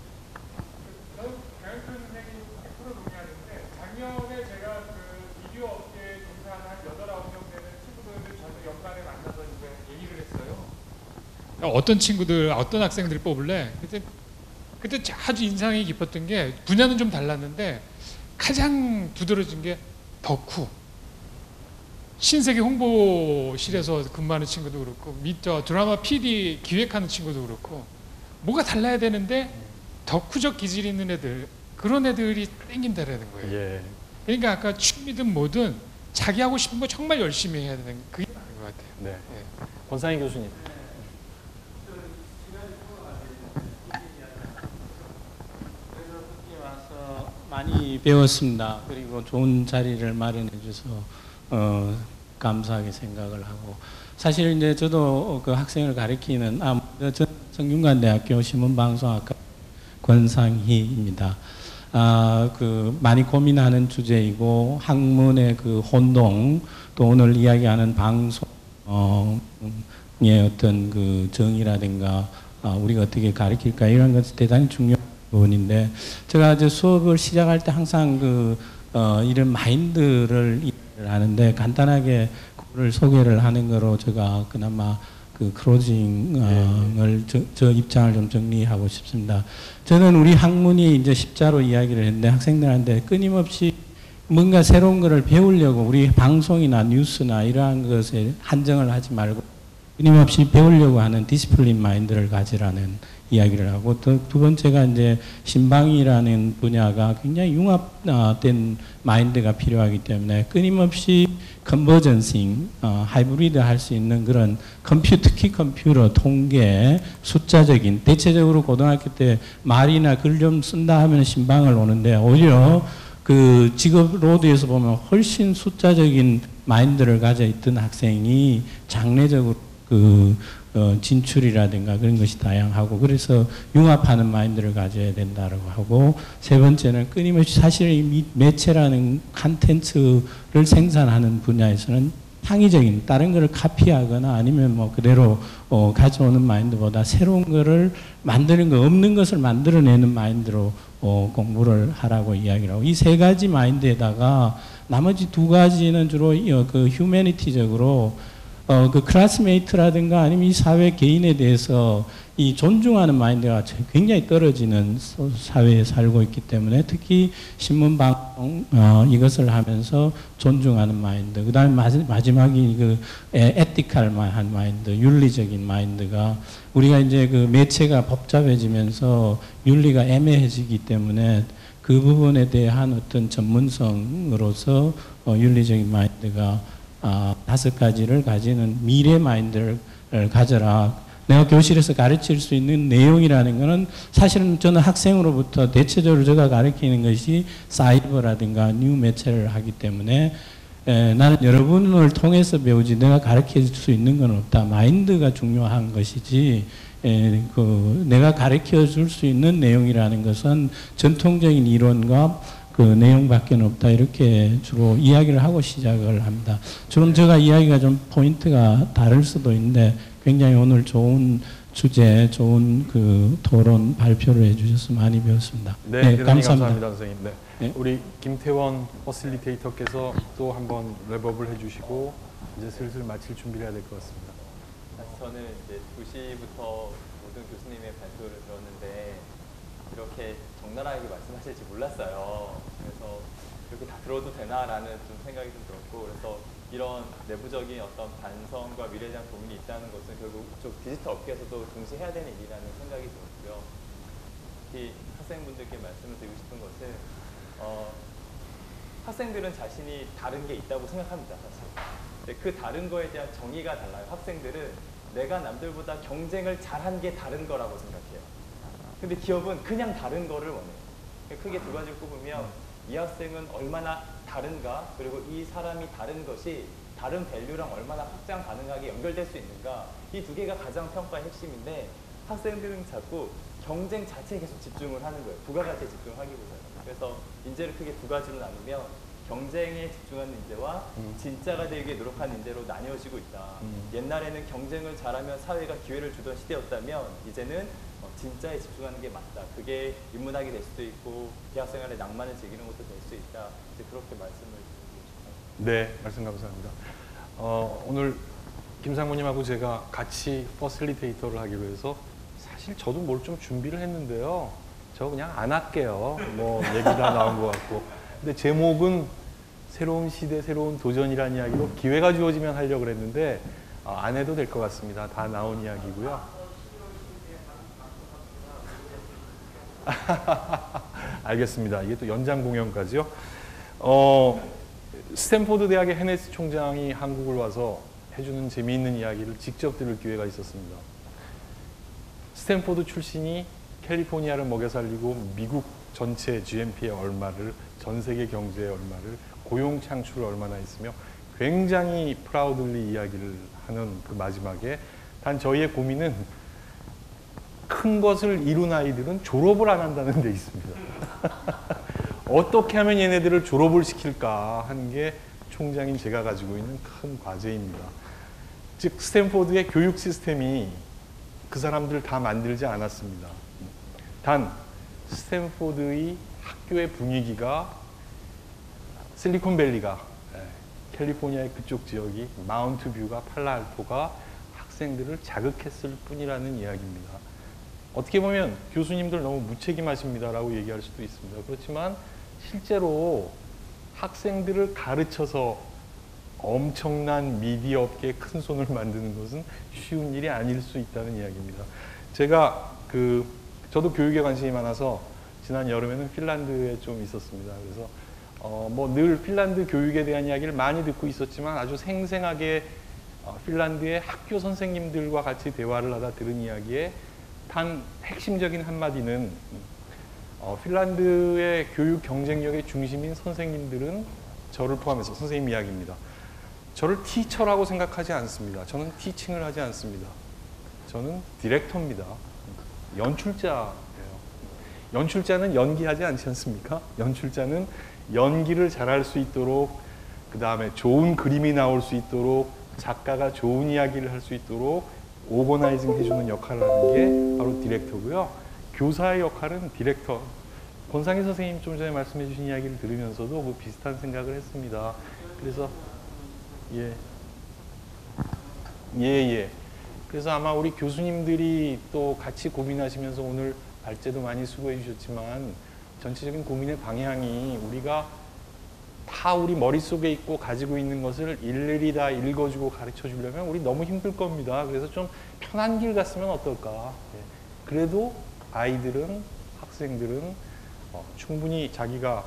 작년에 제가 그 미디어 업계에 종사하는 한 8, 9명 되는 친구들을 저는 연간에 만나서 이제 얘기를 했어요. 어떤 친구들, 어떤 학생들 뽑을래? 그때 아주 인상이 깊었던 게 분야는 좀 달랐는데 가장 두드러진 게 덕후. 신세계 홍보실에서 근무하는 친구도 그렇고 드라마 PD 기획하는 친구도 그렇고 뭐가 달라야 되는데 덕후적 기질이 있는 애들 그런 애들이 땡긴다라는 거예요. 예. 그러니까 아까 취미든 뭐든 자기 하고 싶은 거 정말 열심히 해야 되는 그게 맞는 것 같아요. 네. 예. 권상희 교수님. 많이 배웠습니다. 그리고 좋은 자리를 마련해 줘서 감사하게 생각을 하고 사실 이제 저도 그 학생을 가르치는 성균관대학교 신문방송학과 권상희입니다. 그 많이 고민하는 주제이고 학문의 그 혼동 또 오늘 이야기하는 방송의 어떤 그 정의라든가 우리가 어떻게 가르칠까 이런 것이 대단히 중요한 부분인데 제가 이제 수업을 시작할 때 항상 이런 마인드를 하는데 간단하게 그걸 소개를 하는 거로 제가 그나마 그 클로징을 저 입장을 좀 정리하고 싶습니다. 저는 우리 학문이 이제 십자로 이야기를 했는데 학생들한테 끊임없이 뭔가 새로운 거를 배우려고 우리 방송이나 뉴스나 이러한 것에 한정을 하지 말고 끊임없이 배우려고 하는 디시플린 마인드를 가지라는 이야기를 하고 또 두 번째가 이제 신방이라는 분야가 굉장히 융합된 마인드가 필요하기 때문에 끊임없이 컨버전싱, 하이브리드 할 수 있는 그런 특히 컴퓨터, 통계, 숫자적인 대체적으로 고등학교 때 말이나 글 좀 쓴다 하면 신방을 오는데 오히려 그 직업 로드에서 보면 훨씬 숫자적인 마인드를 가져 있던 학생이 장래적으로 진출이라든가 그런 것이 다양하고 그래서 융합하는 마인드를 가져야 된다고 하고 세 번째는 끊임없이 사실 이 매체라는 콘텐츠를 생산하는 분야에서는 창의적인 다른 거를 카피하거나 아니면 뭐 그대로 가져오는 마인드보다 새로운 거를 만드는 거 없는 것을 만들어내는 마인드로 공부를 하라고 이야기를 하고 이 세 가지 마인드에다가 나머지 두 가지는 주로 그 휴머니티적으로 그 클래스메이트라든가 아니면 이 사회 개인에 대해서 이 존중하는 마인드가 굉장히 떨어지는 사회에 살고 있기 때문에 특히 신문방송 이것을 하면서 존중하는 마인드 그 다음에 마지막이 그 에티컬한 마인드 윤리적인 마인드가 우리가 이제 그 매체가 복잡해지면서 윤리가 애매해지기 때문에 그 부분에 대한 어떤 전문성으로서 윤리적인 마인드가 5가지를 가지는 미래 마인드를 가져라. 내가 교실에서 가르칠 수 있는 내용이라는 것은 사실은 저는 학생으로부터 대체적으로 제가 가르치는 것이 사이버라든가 뉴 매체를 하기 때문에 나는 여러분을 통해서 배우지 내가 가르칠 수 있는 건 없다. 마인드가 중요한 것이지 내가 가르쳐 줄 수 있는 내용이라는 것은 전통적인 이론과 그 내용밖에 없다 이렇게 주로 이야기를 하고 시작을 합니다. 좀 제가 이야기가 좀 포인트가 다를 수도 있는데 굉장히 오늘 좋은 주제에 좋은 그 토론 발표를 해주셔서 많이 배웠습니다. 네, 대단히 감사합니다. 감사합니다, 선생님. 네. 네. 우리 김태원 퍼실리테이터께서 또 한번 랩업을 해주시고 이제 슬슬 마칠 준비를 해야 될 것 같습니다. 저는 이제 2시부터 모든 교수님의 발표를 들었는데 이렇게 적나라하게 말씀하실지 몰랐어요. 그래서 이렇게 다 들어도 되나라는 좀 생각이 좀 들었고, 그래서 이런 내부적인 어떤 반성과 미래에 대한 고민이 있다는 것은 결국 쪽 디지털 업계에서도 동시에 해야 되는 일이라는 생각이 들었고요. 특히 학생분들께 말씀을 드리고 싶은 것은 학생들은 자신이 다른 게 있다고 생각합니다, 사실. 근데 그 다른 거에 대한 정의가 달라요. 학생들은 내가 남들보다 경쟁을 잘한 게 다른 거라고 생각해요. 근데 기업은 그냥 다른 거를 원해요. 크게 두 가지를 꼽으면 이 학생은 얼마나 다른가, 그리고 이 사람이 다른 것이 다른 밸류랑 얼마나 확장 가능하게 연결될 수 있는가, 이 두 개가 가장 평가의 핵심인데 학생들은 자꾸 경쟁 자체에 계속 집중을 하는 거예요. 부가가치에 집중하기보다는. 그래서 인재를 크게 두 가지로 나누면 경쟁에 집중하는 인재와 진짜가 되기 위해 노력하는 인재로 나뉘어지고 있다. 옛날에는 경쟁을 잘하면 사회가 기회를 주던 시대였다면 이제는 진짜에 집중하는 게 맞다. 그게 인문학이 될 수도 있고 대학생활의 낭만을 즐기는 것도 될 수 있다. 이제 그렇게 말씀을 드리고 싶어요. 네, 말씀 감사합니다. 오늘 김상무님하고 제가 같이 퍼실리테이터를 하기로 해서 사실 저도 뭘 좀 준비를 했는데요. 저 그냥 안 할게요. 뭐 얘기 다 나온 것 같고. 근데 제목은 새로운 시대, 새로운 도전이라는 이야기로 기회가 주어지면 하려고 그랬는데 안 해도 될 것 같습니다. 다 나온 이야기고요. 알겠습니다. 이게 또 연장 공연까지요. 스탠포드 대학의 헤네스 총장이 한국을 와서 해주는 재미있는 이야기를 직접 들을 기회가 있었습니다. 스탠포드 출신이 캘리포니아를 먹여 살리고 미국 전체 GNP에 얼마를, 전 세계 경제에 얼마를, 고용 창출을 얼마나 했으며 굉장히 프라우들리 이야기를 하는 그 마지막에 단 저희의 고민은 큰 것을 이룬 아이들은 졸업을 안 한다는 데 있습니다. 어떻게 하면 얘네들을 졸업을 시킬까 하는 게 총장인 제가 가지고 있는 큰 과제입니다. 즉 스탠포드의 교육 시스템이 그 사람들 다 만들지 않았습니다. 단 스탠포드의 학교의 분위기가 실리콘밸리가, 캘리포니아의 그쪽 지역이, 마운트뷰가, 팔라알토가 학생들을 자극했을 뿐이라는 이야기입니다. 어떻게 보면 교수님들 너무 무책임하십니다라고 얘기할 수도 있습니다. 그렇지만 실제로 학생들을 가르쳐서 엄청난 미디어 업계에 큰 손을 만드는 것은 쉬운 일이 아닐 수 있다는 이야기입니다. 제가 저도 교육에 관심이 많아서 지난 여름에는 핀란드에 좀 있었습니다. 그래서 뭐 늘 핀란드 교육에 대한 이야기를 많이 듣고 있었지만 아주 생생하게 핀란드의 학교 선생님들과 같이 대화를 하다 들은 이야기에 단 핵심적인 한마디는 핀란드의 교육 경쟁력의 중심인 선생님들은 저를 포함해서 선생님 이야기입니다. 저를 티처라고 생각하지 않습니다. 저는 티칭을 하지 않습니다. 저는 디렉터입니다. 연출자예요. 연출자는 연기하지 않지 않습니까? 연출자는 연기를 잘할 수 있도록, 그 다음에 좋은 그림이 나올 수 있도록, 작가가 좋은 이야기를 할 수 있도록 오거나이징 해주는 역할을 하는 게 바로 디렉터고요. 교사의 역할은 디렉터. 권상희 선생님 좀 전에 말씀해 주신 이야기를 들으면서도 그 비슷한 생각을 했습니다. 그래서 그래서 아마 우리 교수님들이 또 같이 고민하시면서 오늘 발제도 많이 수고해 주셨지만 전체적인 고민의 방향이 우리가 다 우리 머릿속에 있고 가지고 있는 것을 일일이 다 읽어주고 가르쳐 주려면 우리 너무 힘들 겁니다. 그래서 좀 편한 길 갔으면 어떨까. 그래도 아이들은, 학생들은 충분히 자기가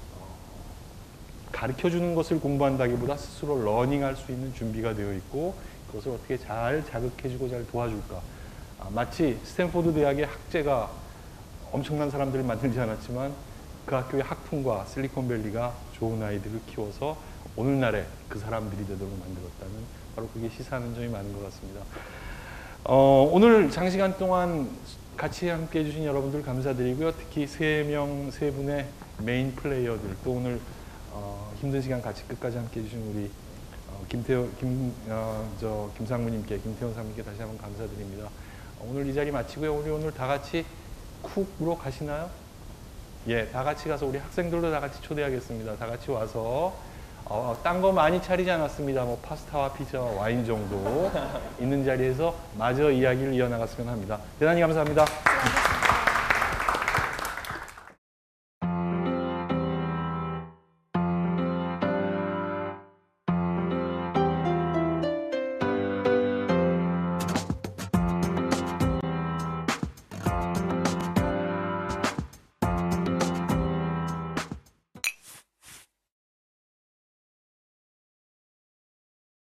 가르쳐주는 것을 공부한다기보다 스스로 러닝할 수 있는 준비가 되어 있고 그것을 어떻게 잘 자극해주고 잘 도와줄까. 마치 스탠포드 대학의 학제가 엄청난 사람들을 만들지 않았지만 그 학교의 학풍과 실리콘밸리가 좋은 아이들을 키워서 오늘날의 그 사람들이 되도록 만들었다는, 바로 그게 시사하는 점이 많은 것 같습니다. 오늘 장시간 동안 같이 함께 해주신 여러분들 감사드리고요. 특히 세 분의 메인 플레이어들, 또 오늘 힘든 시간 같이 끝까지 함께 해주신 우리 김상무님께, 김태원 사님께 다시 한번 감사드립니다. 오늘 이 자리 마치고요. 우리 오늘 다 같이 쿡으로 가시나요? 예, 다 같이 가서 우리 학생들도 다 같이 초대하겠습니다. 다 같이 와서 딴 거 많이 차리지 않았습니다. 뭐 파스타와 피자, 와인 정도 있는 자리에서 마저 이야기를 이어나갔으면 합니다. 대단히 감사합니다.